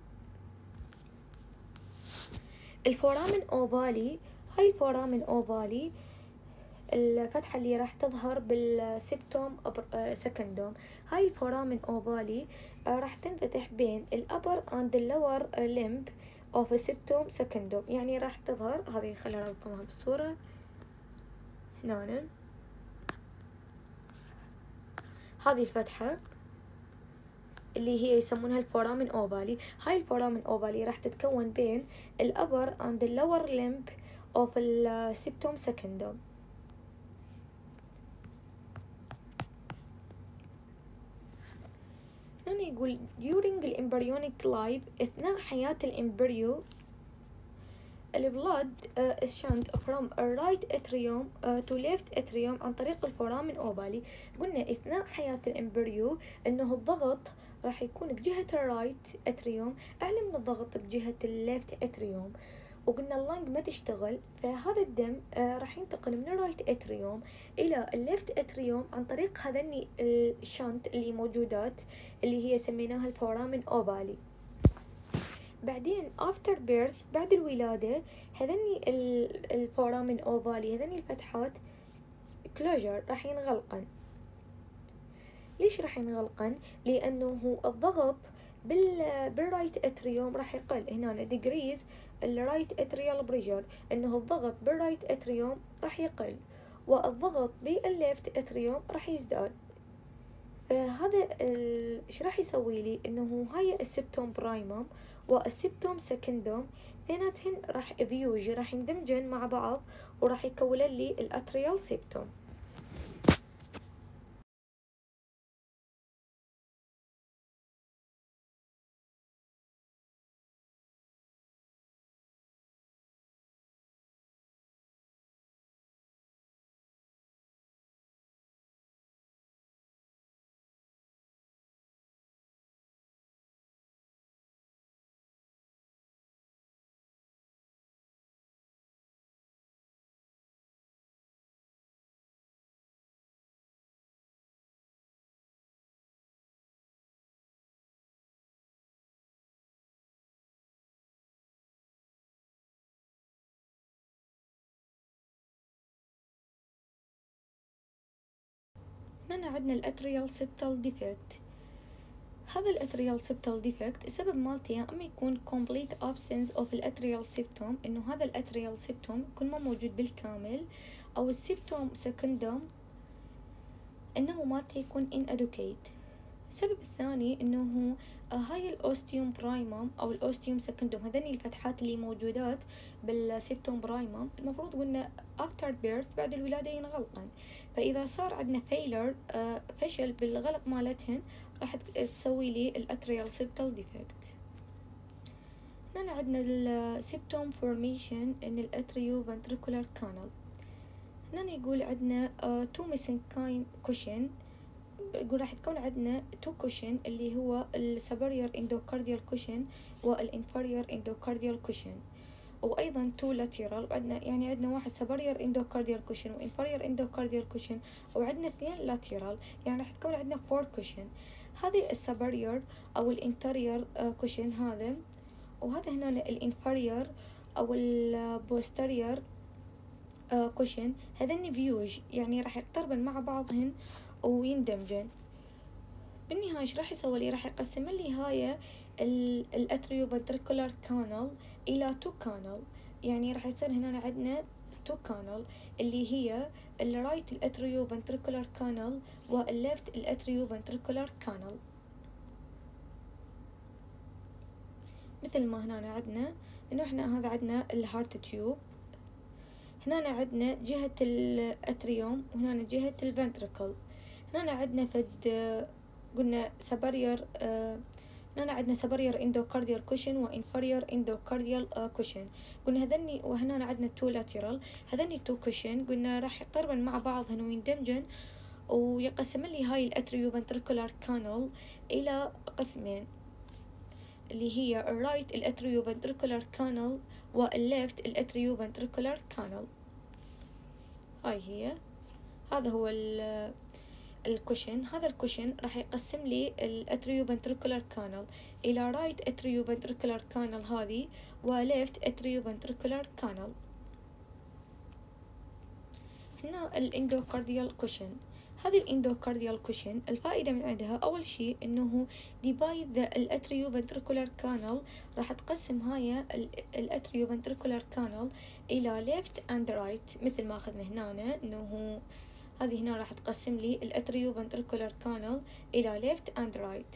الفورامين اوفالي، هاي الفورامين اوفالي الفتحة اللي راح تظهر بالسبتوم سكندوم. هاي الفورامين اوفالي راح تنفتح بين الابر and the lower limb of السبتوم سكندوم، يعني راح تظهر هذه خلينا نرقمها بالصورة هنا. هذه الفتحة اللي هي يسمونها الفورامين اوفالي، هاي الفورامين اوفالي راح تتكون بين الابر and the lower limb of السبتوم سكندوم. هنا يقول during الامبريونيك لايف اثناء حياة الامبريو البلاد shunt from right atrium to left atrium عن طريق الفورامين اوفالي. قلنا اثناء حياة الامبريو انه الضغط راح يكون بجهة الرايت اتريوم اعلى من الضغط بجهة الليفت اتريوم، وقلنا اللنج ما تشتغل، فهذا الدم راح ينتقل من الرايت اتريوم الى الليفت اتريوم عن طريق هذني الشنت اللي موجودات اللي هي سميناها الفورامين اوفالي. بعدين after birth بعد الولادة هذني الفورامين اوفالي هذني الفتحات closure راح ينغلقن. ليش راح ينغلقن؟ لأنه الضغط بالرايت اتريوم راح يقل. هنا ديجريز الرايت اتريال بريشر، انه الضغط بالرايت اتريوم راح يقل والضغط بالليفت اتريوم راح يزداد. فهذا ايش راح يسوي لي؟ انه هاي السبتوم برايموم والسبتوم سكندوم اثنيناتهن راح بيوج راح يندمجن مع بعض وراح يكون لي الاتريال سبتوم. هنا عندنا الاتريال سبتال ديفكت. هذا الاتريال سبتال ديفكت السبب مالته يا اما يكون complete absence of الاتريال سبتوم، انه هذا الاتريال سبتوم يكون ما موجود بالكامل، او السبتوم سكندوم النمو مالته يكون inadequate. السبب الثاني انه هاي الاوستيوم برايموم او الاوستيوم سكندوم، هذني الفتحات اللي موجودات بالسبتوم برايموم المفروض قلنا افتر بيرث بعد الولاده ينغلقن. فاذا صار عندنا فيلر فشل بالغلق مالتهن راح تسوي لي الاتريال سبتال ديفكت. هنا عندنا السبتوم فورميشن ان الاتريو فنتريكولار كانال. هنا يقول عندنا تو ميسنكايم كوشن، يقول راح تكون عندنا تو كوشن اللي هو السبريور اندوكارديال كوشن والانفيريور اندوكارديال كوشن، وايضا تو لاترال، وعندنا يعني عندنا واحد سبريور اندوكارديال كوشن وانفيريور اندوكارديال كوشن، وعندنا اثنين لاترال، يعني راح تكون عندنا فور كوشن. هذه السبريور او الانتيريور كوشن هذا، وهذا هنا الانفيريور او البوستيريور كوشن، هذني فيوج يعني راح يقتربن مع بعضهن ويندمجن. بالنهاية ايش راح يسوي لي؟ راح يقسم لي هاي الاتريو فنتريكولار كانال الى تو كانال، يعني راح يصير هنا عندنا تو كانال اللي هي الرايت الاتريو فنتريكولار كانال والليفت الاتريو فنتريكولار كانال. مثل ما هنا عندنا انه احنا هذا عندنا الهارت تيوب، هنا عندنا جهة الاتريوم وهنا جهة الفنتريكل. هنا عندنا فد قلنا سبريور هنا عندنا سبريور اندوكارديال كوشن وانفيريور اندوكارديال كوشن، قلنا هذني، وهنا عندنا تو لاترال، هذني تو كوشن قلنا راح يقتربن مع بعض هنا ويندمجن ويقسم لي هاي الاتريو فنتريكولار كانال الى قسمين اللي هي الرايت الاتريو فنتريكولار كانال والليفت الاتريو فنتريكولار كانال. هاي هي، هذا هو الكوشن. هذا الكوشن راح يقسم لي الاتريو فنتريكولار كانال الى رايت اتريو فنتريكولار كانال هذه وليفت اتريو فنتريكولار كانال. هنا الاندوكارديال كوشن. هذه الاندوكارديال كوشن الفائدة من عندها أول شيء إنه ديفايد ذا الاتريو فنتريكولار كانال، راح تقسم هاي الاتريو فنتريكولار كانال إلى ليفت أند رايت، مثل ما أخذنا هنا إنه هذه هنا راح تقسم لي الاتريو فنتريكولار كانال إلى ليفت أند رايت.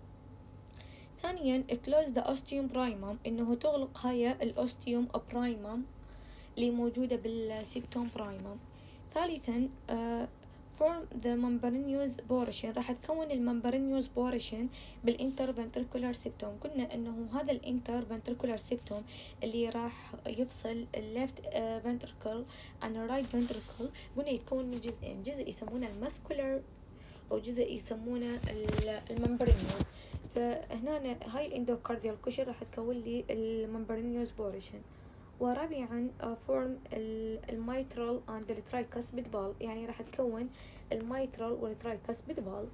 ثانيا close the ostium primum، إنه تغلق هاي الأوستيوم برايموم اللي موجودة بالسيبتوم برايموم. ثالثا form the membranous portion، راح تكون الممبرينيوس بورشن بالانترفنتريكولار سيبتوم. قلنا انه هذا الانترفنتريكولار سيبتوم اللي راح يفصل الليفت فنتريكل عن الرايت فنتريكل، قلنا يتكون من جزئين، جزء يسمونه الماسكولار وجزء يسمونه الممبرينيوس. فهنا هاي الاندوكارديال كوشن راح تكون لي الممبرينيوس بورشن. ورابعا فورم الميترال اند الترايكاسبيد بال، يعني راح تكون الميترال والترايكاسبيد بال.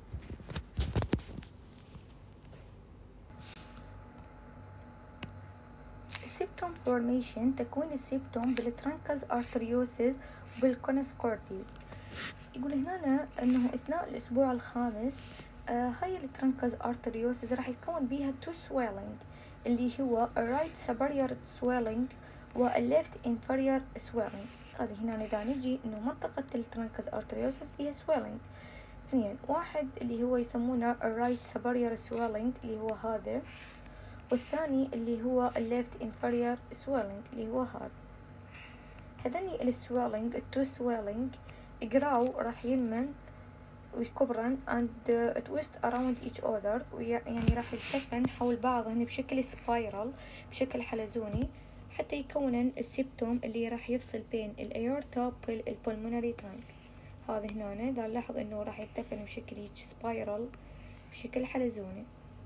السيبتوم فورميشن، تكوين السيبتوم بالترانكز ارتريوسيس وبالكونس كورتيز. يقول هنا انه اثناء الاسبوع الخامس هاي الترنكز ارتريوسز راح يتكون بيها تو سويلنج اللي هو الرايت superior swelling والليفت inferior swelling. هذه هنا إذا نجي إنه منطقة الترنكز ارتريوسز بيها swelling اثنين، واحد اللي هو يسمونه الرايت superior swelling اللي هو هذا، والثاني اللي هو الليفت inferior swelling اللي هو هذا. هذني السويلنج التو سويلنج يقراو راح ينمن ويكبرن and twist around each other، يعني راح يلتفن حول بعضهن بشكل سبايرال بشكل حلزوني حتى يكونن السيبتوم اللي راح يفصل بين الايورتا والبلمونري ترانك. هذا هنا إذا نلاحظ انه راح يلتفن بشكل هيك سبايرال بشكل حلزوني.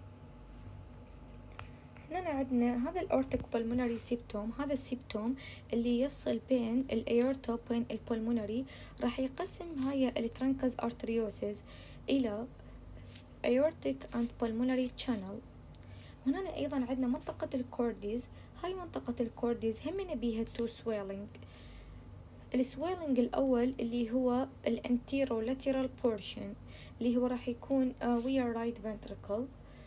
هنا عندنا هذا الأورتيك بالمونري سيبتوم، هذا السيبتوم اللي يفصل بين الأيورتا وبين البلمونري راح يقسم هاي الترنكز ارتريوسز إلى aortic and pulmonary channel. هنا أيضا عندنا منطقة الكورديز، هاي منطقة الكورديز همنا بيها تو سويلنج. السويلنج الأول اللي هو الانتيرو لاترال بورشن اللي هو راح يكون ويا رايت فنتريكل،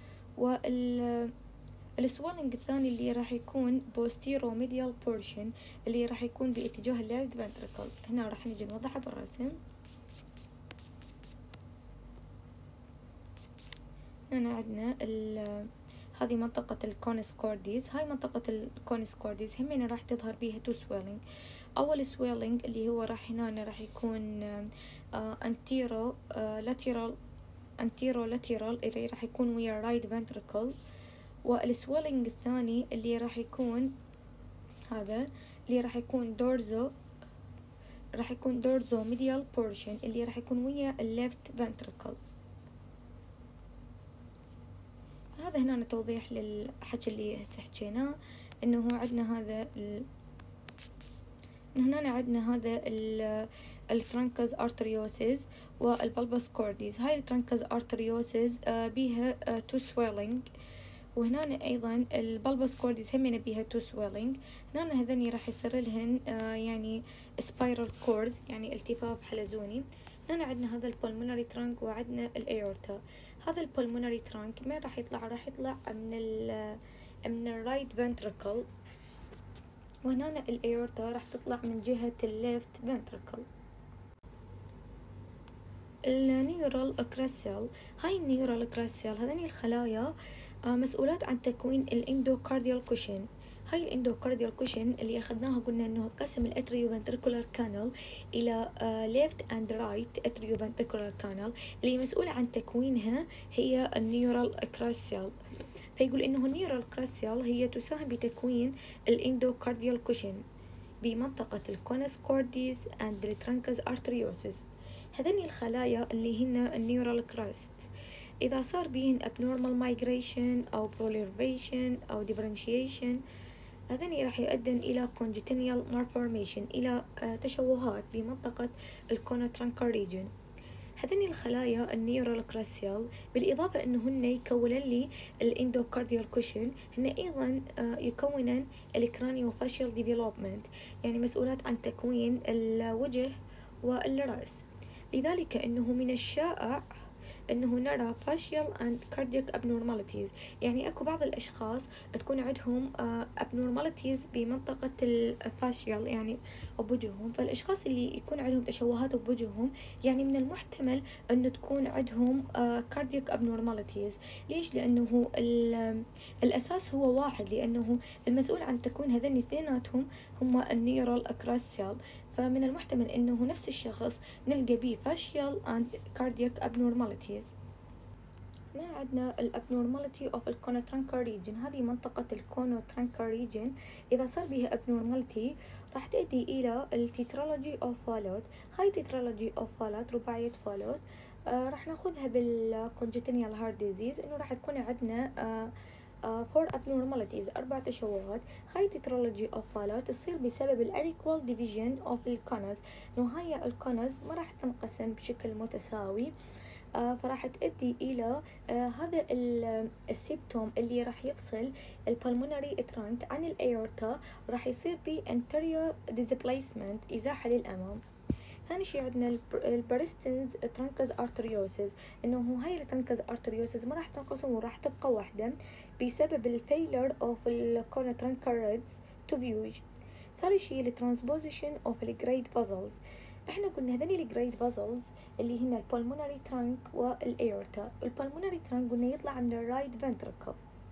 السويلنج الثاني اللي راح يكون بوستيرو ميديال بورشن اللي راح يكون باتجاه الليفت فنتريكل. هنا راح نجي نوضحها بالرسم. هنا عندنا هذه منطقة الكونسكورديز، هاي منطقة الكونسكورديز همين راح تظهر بيها تو سويلنج. أول سويلنج اللي هو هنا راح يكون انتيرو لاترال اللي راح يكون ويا رايت فنتريكل، والسويلنج الثاني اللي راح يكون هذا اللي راح يكون دورزو ميديال بورشن اللي راح يكون ويا الليفت فنتريكل. هذا هنا توضيح للحكي اللي هسه حكيناه، انه عندنا هذا هنا عندنا هذا الترنكز ارتريوسز والبلبس كورديز. هاي الترنكز ارتريوسز بيها تو سويلنج، وهنا ايضا البلبس كورديز همين بيها تو سويلنج. هنا هذني راح يصير لهن يعني سبايرال كورز يعني التفاف حلزوني. هنا عندنا هذا البلمونري ترانك وعندنا الايورتا. هذا البلمونري ترانك ما راح يطلع من الرايت فنتريكل، وهنا الايورتا راح تطلع من جهة الليفت فنتريكل. النيورال كراسيل، هاي النيورال كراسيل هذني الخلايا مسؤولات عن تكوين الاندوكارديال كوشن. هاي الاندوكارديال كوشن اللي اخذناها قلنا انه قسم الاتريوفنتريكولار كانال الى ليفت اند رايت اتريوفنتريكولار كانال، اللي مسؤولة عن تكوينها هي النيورال كراسيل. فيقول انه النيورال كراسيل هي تساهم بتكوين الاندوكارديال كوشن بمنطقة الكونس كورديز اند الترنكز ارتريوسز. هذني الخلايا اللي هن النيورال كراست إذا صار بيهن abnormal migration أو proliferation أو differentiation، هذني راح يؤدن إلى congenital malformation إلى تشوهات بمنطقة الكونوترانكر ريجن. هذني الخلايا النيورال كراسيال بالإضافة أنه هن يكونن لي الاندوكارديال كوشن، هن أيضا يكونن الكرانيوفاشيال ديفلوبمنت يعني مسؤولات عن تكوين الوجه والرأس. لذلك أنه من الشائع أنه نرى facial and cardiac abnormalities، يعني أكو بعض الأشخاص تكون عندهم abnormalities بمنطقة الفاشيال يعني بوجههم. فالأشخاص اللي يكون عندهم تشوهات بوجههم يعني من المحتمل أنه تكون عندهم cardiac abnormalities. ليش؟ لأنه الأساس هو واحد، لأنه المسؤول عن تكوين هذين اثنيناتهم هم النيورال كراسيال، فمن المحتمل أنه نفس الشخص نلقى بيه facial and cardiac abnormalities. هنا عندنا الابنورماليتي اوف الكونوترانكر ريجن. هذه منطقة الكونوترانكر ريجن إذا صار بها abnormality راح تؤدي إلى التيترولوجي اوف فالوت. هاي تيترولوجي اوف فالوت رباعية فالوت راح ناخذها بالكونجيتينيال هارت ديزيز، إنه راح تكون عندنا فور abnormalities 4 تشوهات. هاي تيترولوجي اوف فالوت تصير بسبب الانيكوال ديفيجن اوف الكونز، انه هاي الكونز ما راح تنقسم بشكل متساوي، فراح تؤدي الى هذا السيبتوم اللي راح يفصل البلمونري ترانك عن الايورتا، راح يصير ب anterior displacement ازاحة للامام. ثاني شي عندنا البريستنز ترانكز ارتريوسز، انه هاي الترانكز ارتريوسز ما راح تنقسم وراح تبقى واحدة بسبب الفيلر اوف الكورن ترانكريدز تو فيوج. ثالث شي الترانسبوزيشن اوف الجريد فازلز. احنا قلنا هذني الجريد فازلز اللي هنا البلمونري ترانك والايورتا. البلمونري ترانك قلنا يطلع من الرايت فنتركل،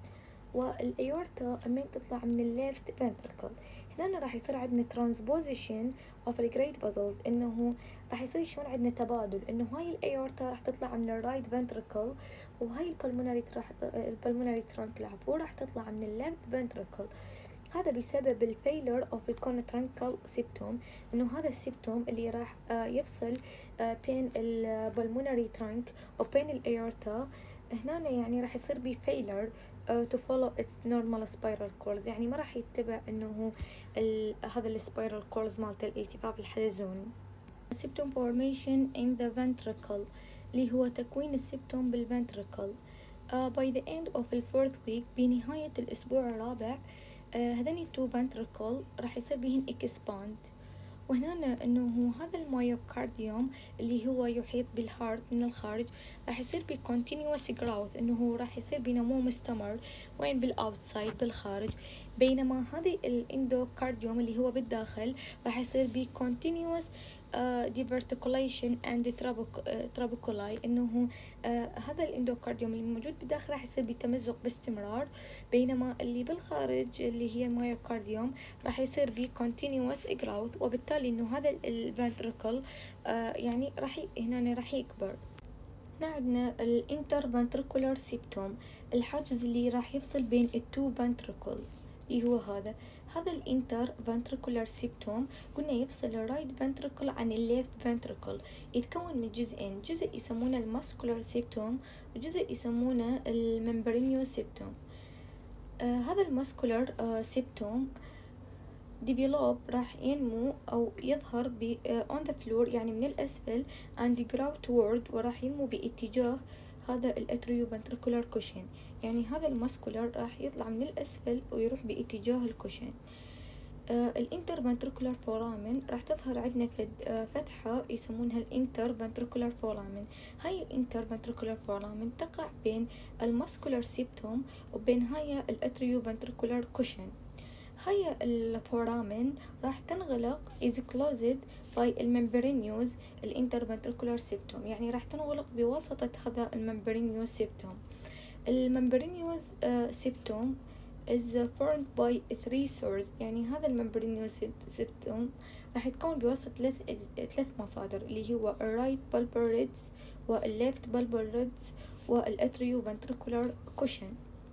والايورتا امين تطلع من الليفت فنتركل. هنا راح يصير عندنا ترانسبوزيشن اوف الجريد فازلز، انه راح يصير شلون عندنا تبادل، انه هاي الايورتا راح تطلع من الرايت فنتركل، وهاي البلمونري ترانك العفو راح تطلع من الليفت فنتركل. هذا بسبب الفيلر اوف الكونترانكل سيبتوم، انه هذا السيبتوم اللي راح يفصل بين البلمونري ترانك وبين الايورتا. هنا يعني راح يصير بي فيلر to follow its normal spiral course، يعني ما راح يتبع انه هذا السبايرال كورز مالت الالتفاف الحلزوني. septum formation in the ventricle اللي هو تكوين السبتوم بالفنتركل. by the end of the fourth week، بنهاية الأسبوع الرابع، هذني two ventricle راح يصير بهن expand. وهنا انه هذا المايوكارديوم اللي هو يحيط بالهارت من الخارج راح يصير بكونتينيوس جراوث، انه راح يصير بنمو مستمر وين بالاوتسايد بالخارج، بينما هذه الاندوكارديوم اللي هو بالداخل راح يصير بكونتينيوس diverticulation and trabecular، انه هذا الاندوكارديوم اللي موجود بالداخل راح يصير بتمزق باستمرار، بينما اللي بالخارج اللي هي المايوكارديوم راح يصير بكونتينيوس جراوث، وبالتالي انه هذا الفنتركل يعني هنا راح يكبر. عندنا الانترفنتريكولار سيبتوم، الحاجز اللي راح يفصل بين التو فنتركل اللي هو هذا الانتر فنتريكولار سيبتوم. قلنا يفصل الرايت فنتركل عن الليفت فنتركل، يتكون من جزئين، جزء يسمونه الماسكولار سيبتوم وجزء يسمونه الممبرينيو سيبتوم. هذا الماسكولار سيبتوم develop راح ينمو أو يظهر on the floor يعني من الأسفل and grow toward، وراح ينمو باتجاه هذا الاتريوفنتريكولار كوشن، يعني هذا الماسكولار راح يطلع من الأسفل ويروح باتجاه الكوشن. الانترفنتريكولار فورامين راح تظهر عندنا فتحة يسمونها الانترفنتريكولار فورامين. هاي الانترفنتريكولار فورامين تقع بين الماسكولار سيبتوم وبين هاي الاتريوفنتريكولار كوشن. هاي الفورامين راح تنغلق is closed by الممبرينيوز الانترفنتريكولار سيبتوم، يعني راح تنغلق بواسطة هذا الممبرينيوز سيبتوم. الممبرينيوز سيبتوم is formed by three sources، يعني هذا الممبرينيوز سيبتوم راح يتكون بواسطة ثلاث مصادر اللي هو الرايت بالبر ريدز والليفت بالبر ريدز والاتريوفنتريكولار كوشن.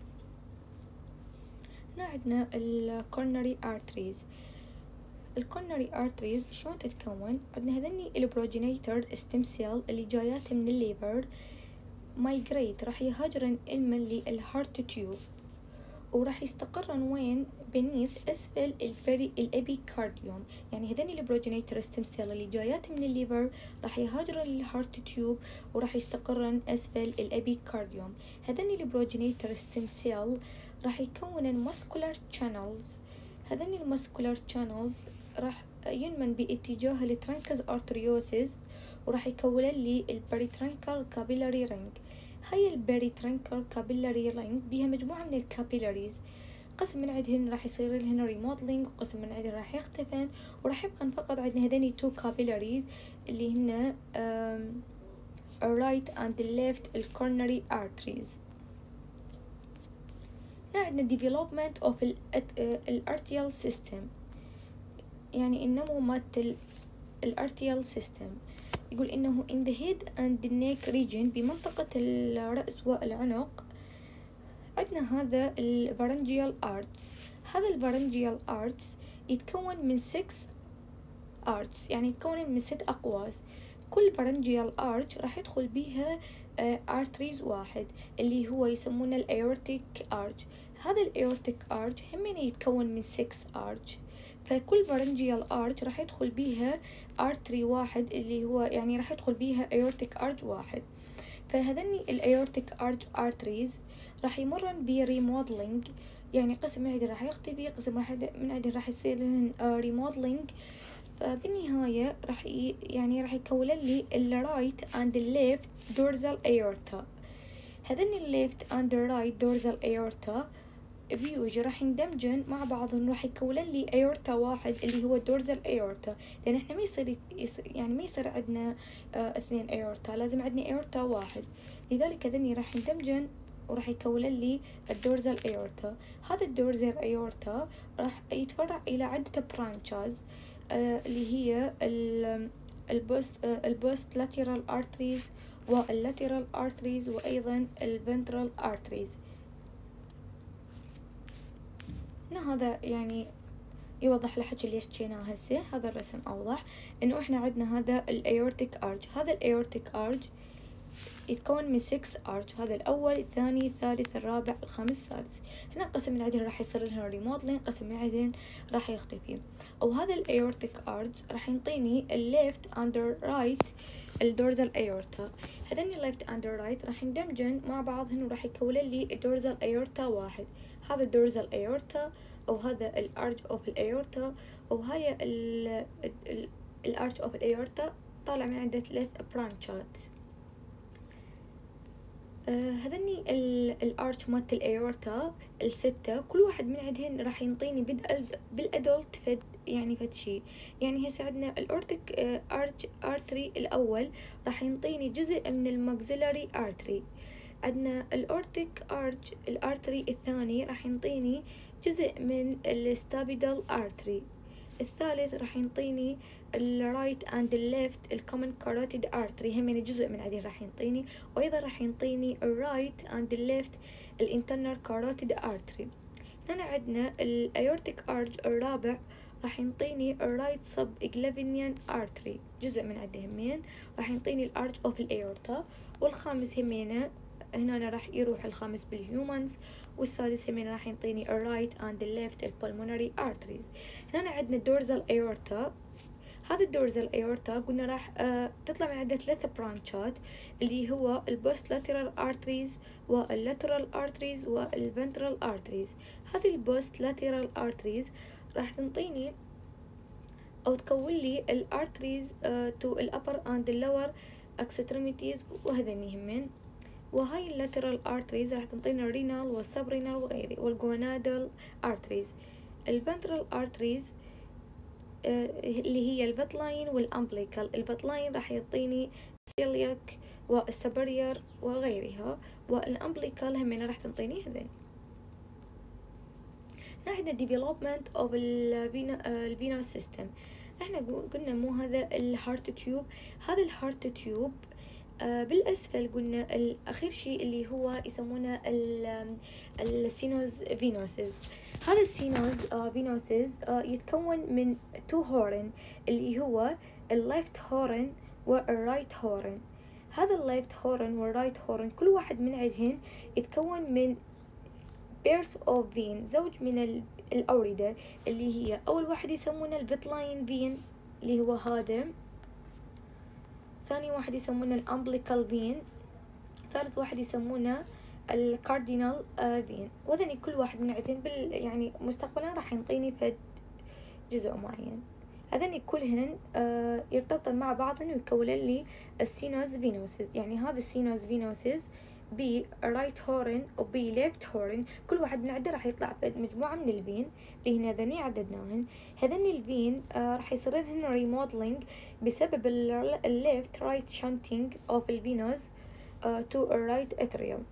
عندنا الكورنري ارتريز. الكورنري ارتريز شلون تتكون؟ عندنا هذني البروجينيتور ستيم سيل اللي جايات من الليفر مايجريت، راح يهاجرن المن للهارت تيوب، وراح يستقرن وين؟ بنيث اسفل الابيكارديوم، يعني هذني البروجينيتور ستيم سيل اللي جايات من الليفر راح يهاجرن للهارت تيوب وراح يستقرن اسفل الابيكارديوم. هذني البروجينيتور ستيم سيل راح يكون ماسكولار تشانلز. هذني الماسكولار تشانلز راح ينمن باتجاه الترانكز ارتريوسز، وراح يكون لي البريترانكال كابيلاري رينج. هاي البريترانكال كابيلاري رينج بيها مجموعة من الكابيلاريز، قسم من عندهن راح يصير لهن ريموديلينج وقسم من عندهن راح يختفن، وراح يبقى فقط عندنا هذني تو كابيلاريز اللي هن الرايت اند الليفت الكورنري ارتريز. عندنا development of الارتيال سيستم، يعني النمو مالت الارتيال سيستم. يقول انه in the head and the neck region، بمنطقة الرأس والعنق عندنا هذا الفارنجيال ارتس. هذا الفارنجيال ارتس يتكون من 6 ارتس، يعني يتكون من 6 اقواس. كل فارنجيال ارتش راح يدخل بيها ارتريز واحد اللي هو يسمونه الايورتيك ارتش. هذا الايورتيك ارتش همين يتكون من 6 ارتش، فكل فارنجيال ارتش راح يدخل بيها ارتري واحد اللي هو يعني راح يدخل بيها ايورتيك ارتش واحد. فهذني الايورتيك ارتش ارتريز راح يمرن بريموديلينج، يعني قسم من عندي راح يختفي، قسم من عندي راح يصير لهن ريموديلينج فبالنهاية يعني راح يكون لي الرايت and left dorsal aorta. هذين الليفت and right dorsal aorta بيوجي راح يندمجن مع بعضهم، راح يكون لي ايورتا واحد اللي هو دورزال ايورتا، لان احنا ما يصير عندنا اثنين ايورتا، لازم عندنا ايورتا واحد، لذلك هذني راح يندمجن وراح يكون لي الدورزال ايورتا. هذا الدورزال ايورتا راح يتفرع الى عدة برانشز اللي هي البوست لاترال ارتريز واللاترال ارتريز وايضا الفنترال ارتريز. هذا يعني يوضح الحكي اللي حكيناه هسه. هذا الرسم اوضح انه احنا عندنا هذا الايورتيك ارج. هذا الايورتيك ارج يتكون من 6 ارج، هذا الاول الثاني الثالث الرابع الخامس السادس. هنا قسم من عندهم راح يصير لهم ريمودلين، قسم من عندهم راح يختفي. او هذا الايورتيك ارج راح ينطيني الليفت اندر رايت الدورزال ايورتا. هذين الليفت اندر رايت راح يندمجن مع بعضهن وراح يكون لي الدورزال ايورتا واحد. هذا الدورزال ايورتا او هذا الارج اوف الايورتا، او هاي الارج اوف الايورتا طالع من عنده 3 برانشات. هذني الارش مالت الايورتا الستة، كل واحد من عندهن راح ينطيني بالادولت فد شي. يعني هسه عندنا الاورتيك ارتري الاول راح ينطيني جزء من الماكسيلاري ارتري. عندنا الاورتيك الارتري الثاني راح ينطيني جزء من الستابيدال ارتري. الثالث راح ينطيني الرايت اند الليفت الكومن كاروتيد ارتري، هم جزء من عدين راح ينطيني، وايضا راح ينطيني الرايت اند الليفت الانترنال كاروتيد ارتري. هنا عندنا الايورتيك ارج الرابع راح ينطيني الرايت سب اجلافينيان ارتري، جزء من عده همين راح ينطيني الارج اوف الايورتا. والخامس همينه هنا راح يروح الخامس بالهيومنز، والسادس همين راح ينطيني الرايت اند الليفت البلمونري ارتريز. هنا عندنا الدورزال ايورتا. هذا الدورزال ايورتا قلنا راح تطلع من عدة 3 برانشات اللي هو البوست لاترال ارتريز واللاترال ارتريز والفنترال ارتريز. هذه البوست لاترال ارتريز راح تنطيني او تكون لي الارتريز تو الابر اند اللور اكستريميتيز وهذني همين. وهاي اللاترال ارتريز راح تنطينا الرينال والسبرينال وغيره والجونادال ارتريز. الفنترال ارتريز اللي هي البطلاين والامبليكال. البطلاين راح يعطيني سيلياك والسبرير وغيرها، والامبليكال همين راح تنطيني هذين. عندنا development of الفينوس سيستم. احنا قلنا مو هذا الهارت تيوب. هذا الهارت تيوب بالأسفل قلنا الأخير شيء اللي هو يسمونه السينوز فينوسز. هذا السينوز فينوسز يتكون من 2 هورن اللي هو الليفت هورن والرايت هورن. هذا الليفت هورن والرايت هورن كل واحد من عندهن يتكون من pairs of vein، زوج من الأوردة اللي هي أول واحد يسمونه البطلاين فين اللي هو هذا، ثاني واحد يسمونه الامبليكال فين، ثالث واحد يسمونه الكاردينال فين. وذني كل واحد من عندهن يعني مستقبلا راح ينطيني فد جزء معين. هذني كلهن يرتبطن مع بعضهن ويكون لي السينوز فينوسز. يعني هذا السينوز فينوسز بي رايت هورن وبي ليفت هورن، كل واحد من عنده راح يطلع فد مجموعة من الفين اللي هنا ذني عددناهن. هذني الفين راح يصير لهن ريموديلينج بسبب الليفت رايت شانتينج اوف الفينوز تو الرايت اتريوم.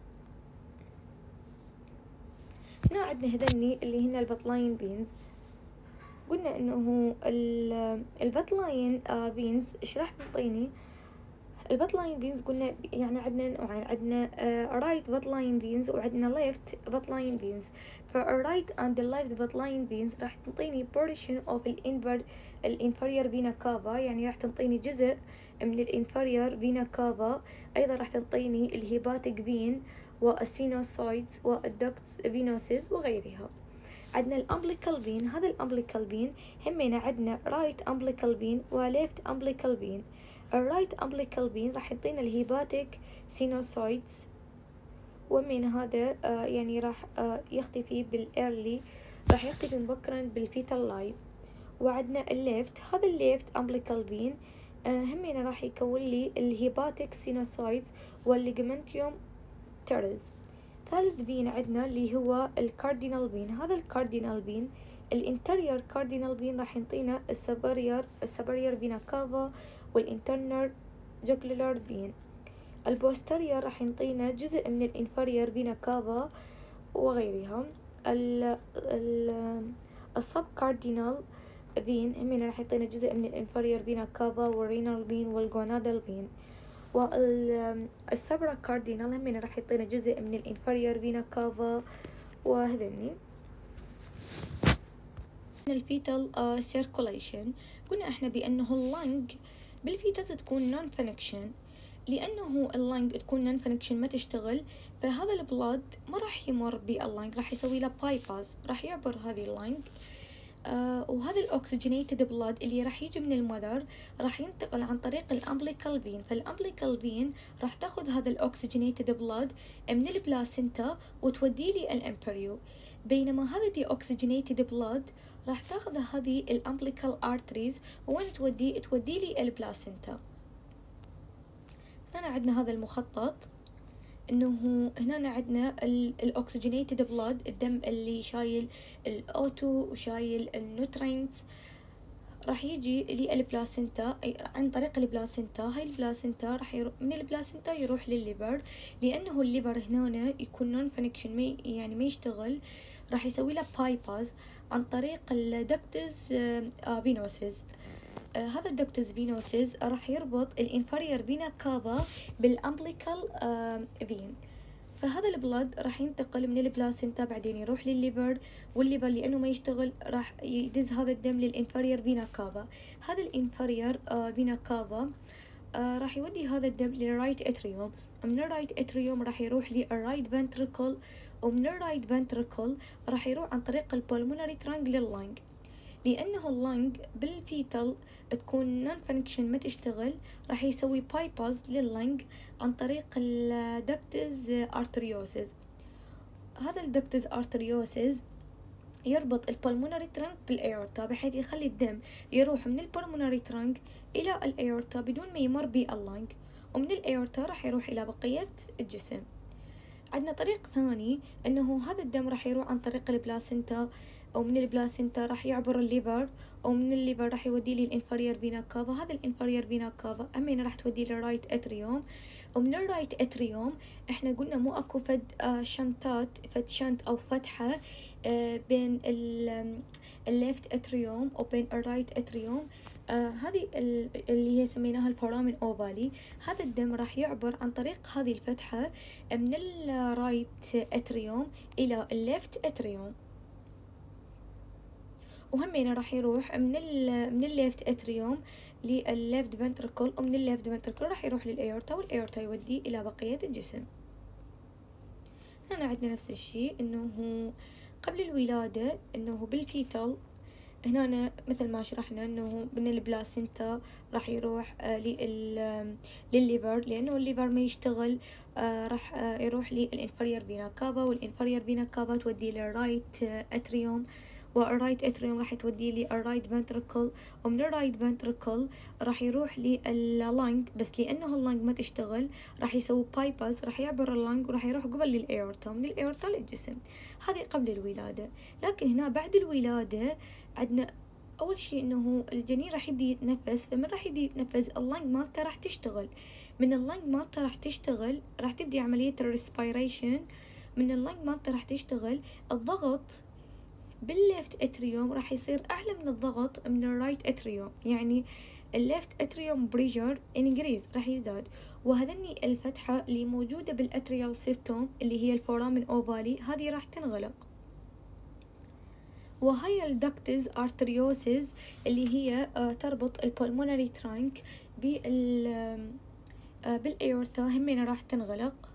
هنا عندنا هذني اللي هنا البطلاين فينز. قلنا انه البطلاين فينز ايش راح تعطيني؟ البطلاين فينز قلنا يعني عندنا نوعين، عندنا رايت بطلاين فينز وعندنا ليفت بطلاين فينز. فالرايت اند الليفت بطلاين فينز راح تنطيني بورشن اوف الانفيريور فينا كافا، يعني راح تنطيني جزء من الانفيريور فينا كافا. ايضا راح تنطيني الهيباتيك فين والسينوسويدز والدكتس فينوسز وغيرها. عندنا الامبليكال فين. هذا الامبليكال فين همينا عندنا رايت امبليكال فين وليفت امبليكال فين. الرايت امبليكال فين راح يعطينا الهيباتيك سينوسويدز، ومن هذا يعني راح يختفي بالايرلي، راح يختفي مبكرا بالفيتال لايف. وعندنا الليفت، هذا الليفت امبليكال فين همينه راح يكون لي الهيباتيك سينوسايدز والليجمنتيوم تيرز. ثالث فين عندنا اللي هو الكاردينال فين، هذا الكاردينال فين الانتريور كاردينال فين راح ينطينا السبريور فينا كافا والانترنال جوكلولار فين. البوستيريور راح ينطينا جزء من الانفيريور فينا كافا وغيرها. السب كاردينال فين همين راح يعطينا جزء من الانفيريور فينا كافا والرينال فين والجونادال فين. والسبرا كاردينال همين راح يعطينا جزء من الانفيريور فينا كافا وهذني. الفيتال سيركوليشن قلنا احنا بانه اللنج بالفيتس تكون نون فانكشن، لانه اللنج تكون نون فانكشن ما تشتغل، فهذا البلاد ما راح يمر باللنج، راح يسوي له بايباس، راح يعبر هذه اللنج. وهذا الاكسجينيتد بلاد اللي راح يجي من المذر راح ينتقل عن طريق الامبليكال فين، فالامبليكال فين راح تاخذ هذا الاكسجينيتد بلاد من البلاسنتا وتودي لي الامبريو، بينما هذا دي اوكسجينيتد بلاد راح تاخذ هذه الامبليكال ارتريز وين تودي لي البلاسنتا. هنا عندنا هذا المخطط، انه هنا عندنا الاكسجينيتد بلاد، الدم اللي شايل الاوتو وشايل النوترينتس راح يجي للبلاسنتا عن طريق البلاسنتا. هاي البلاسنتا راح من البلاسنتا يروح للليبر، لانه الليبر هنا يكون نون فانكشن يعني ما يشتغل، راح يسوي له بايباز عن طريق الدكتز فينوسز. هذا الدكتز فينوسز راح يربط الانفيريور فينا كافا بالامبليكال فين، فهذا البلد راح ينتقل من البلاسنتا بعدين يروح للليبر، والليبر لانه ما يشتغل راح يدز هذا الدم للانفيريور فينا كافا. هذا الانفيريور فينا كافا راح يودي هذا الدم للرايت اتريوم، من الرايت اتريوم راح يروح للرايت فنتريكل، ومن الرايت فنتريكل راح يروح عن طريق البولمونري ترانج لللنج. لأنه اللنج بالفيتال تكون نون فانكشن ما تشتغل، راح يسوي بايباز لللنج عن طريق الدكتز ارتريوسز. هذا الدكتز ارتريوسز يربط البلمونري ترانك بالايورتا، بحيث يخلي الدم يروح من البلمونري ترانك الى الايورتا بدون ما يمر باللنج، ومن الايورتا راح يروح الى بقية الجسم. عندنا طريق ثاني، انه هذا الدم راح يروح عن طريق البلاسنتا، او من البلاسنتا راح يعبر الليبر، او من الليبر راح يودي لي الانفيريور فينا كافا. هذا الانفيريور فينا كافا امين راح تودي لي الرايت اتريوم، ومن الرايت اتريوم احنا قلنا مو اكو فد شنطات، فد شنط او فتحة بين الليفت اتريوم وبين الرايت اتريوم. هذه اللي هي سميناها الفورامين اوفالي. هذا الدم راح يعبر عن طريق هذه الفتحة من الرايت اتريوم الى الليفت اتريوم، وهمينا راح يروح من الليفت اتريوم للليفت فنتركل، ومن الليفت فنتركل راح يروح للايورتا، والايورتا يودي الى بقية الجسم. هنا عندنا نفس الشيء، انه قبل الولادة انه بالفيتال هنا مثل ما شرحنا انه من البلاسنتا راح يروح للليبر، لانه الليبر ما يشتغل راح يروح للانفيريور فينا كافا، والانفيريور فينا كافا تودي للرايت اتريوم، والرايت اتريوم راح تودي لي الرايت فنتركل، ومن الرايت فنتركل راح يروح لللنج، بس لانه اللنج ما تشتغل راح يسوي بايباس، راح يعبر اللنج وراح يروح قبل للايورتا، من الايورتا للجسم. هذه قبل الولادة. لكن هنا بعد الولادة عندنا اول شيء انه الجنين راح يبدي يتنفس، فمن راح يبدي يتنفس اللنج مالته راح تشتغل، من اللنج مالته راح تشتغل راح تبدي عملية الريسبيريشن، من اللنج مالته راح تشتغل، الضغط بالليفت اتريوم راح يصير اعلى من الضغط من الرايت اتريوم، يعني الليفت اتريوم بريشر انكريز راح يزداد، وهذني الفتحة اللي موجودة بالاتريال سيبتوم اللي هي الفورامين اوفالي هذه راح تنغلق. وهي الدكتز ارتريوسز اللي هي تربط البولمونري ترانك بالايورتا همين راح تنغلق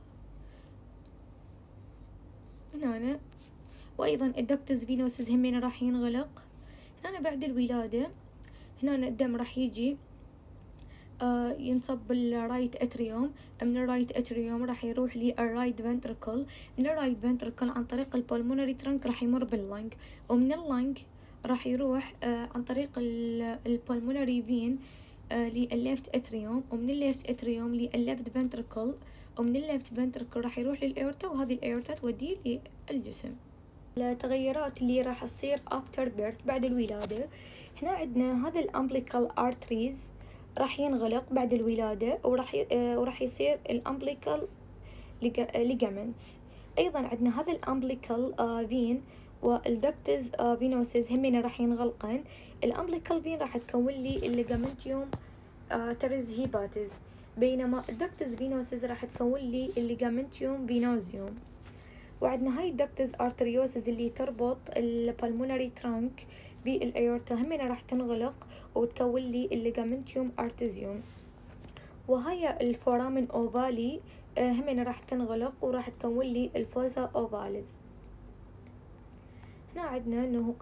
هنا، وايضا الدكتز فينوسز همين راح ينغلق. هنا بعد الولادة هنا الدم راح يجي ينصب بالرايت اتريوم، من الرايت اتريوم راح يروح للرايت فنتركل، من الرايت فنتركل عن طريق البولمونري ترانك راح يمر باللنج، ومن اللنج راح يروح عن طريق البلمونري فين للليفت اتريوم، ومن الليفت اتريوم للليفت فنتركل، ومن الليفت فنتركل راح يروح للأورتا، وهذه الأورتا توديه للجسم. التغيرات اللي راح تصير after birth بعد الولادة، هنا عندنا هذا الأمبليكال arteries راح ينغلق بعد الولادة، وراح يصير الأمبليكال ligaments. أيضا عندنا هذا الأمبليكال فين والدكتز فينوسز همين راح ينغلقن. الأمبليكال فين راح تكون لي الليجامنتيوم ترز هيباتز، بينما الدكتز فينوسز راح تكون لي الليجامنتيوم فينوزيوم. وعندنا هاي الدكتز ارتريوسز اللي تربط البلمونري ترانك بالأيورتا همين راح تنغلق وتكون لي الليجامنتيوم ارتزيوم. وهاي الفورامين اوفالي همين راح تنغلق وراح تكون لي الفوزا اوفاليز. هنا عندنا انه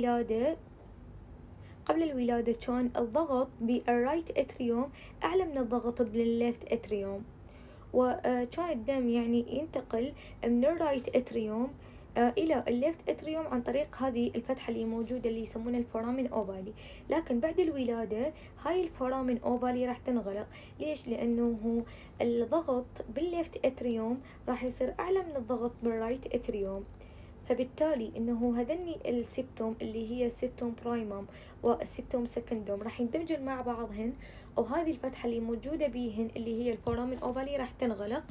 قبل الولادة كان الضغط بالرايت اتريوم اعلى من الضغط بالليفت اتريوم، وكان الدم يعني ينتقل من الرايت اتريوم الى الليفت اتريوم عن طريق هذه الفتحة اللي موجودة اللي يسمونها الفورامين اوفالي. لكن بعد الولادة هاي الفورامين اوفالي راح تنغلق. ليش؟ لانه الضغط بالليفت اتريوم راح يصير اعلى من الضغط بالرايت اتريوم، فبالتالي انه هذني السيبتوم اللي هي السيبتوم برايموم والسيبتوم سكندوم راح يندمجن مع بعضهن، وهذه الفتحة اللي موجودة بيهن اللي هي الفورامين اوفالي راح تنغلق.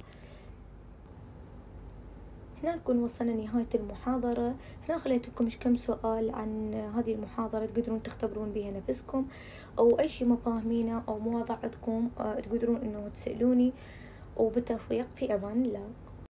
هنا نكون وصلنا نهاية المحاضرة. هنا خليتكم كم سؤال عن هذه المحاضرة تقدرون تختبرون بها نفسكم، أو أي شي ما فاهمينه أو مواضيع عندكم تقدرون إنه تسألوني، وبالتوفيق في أمان الله.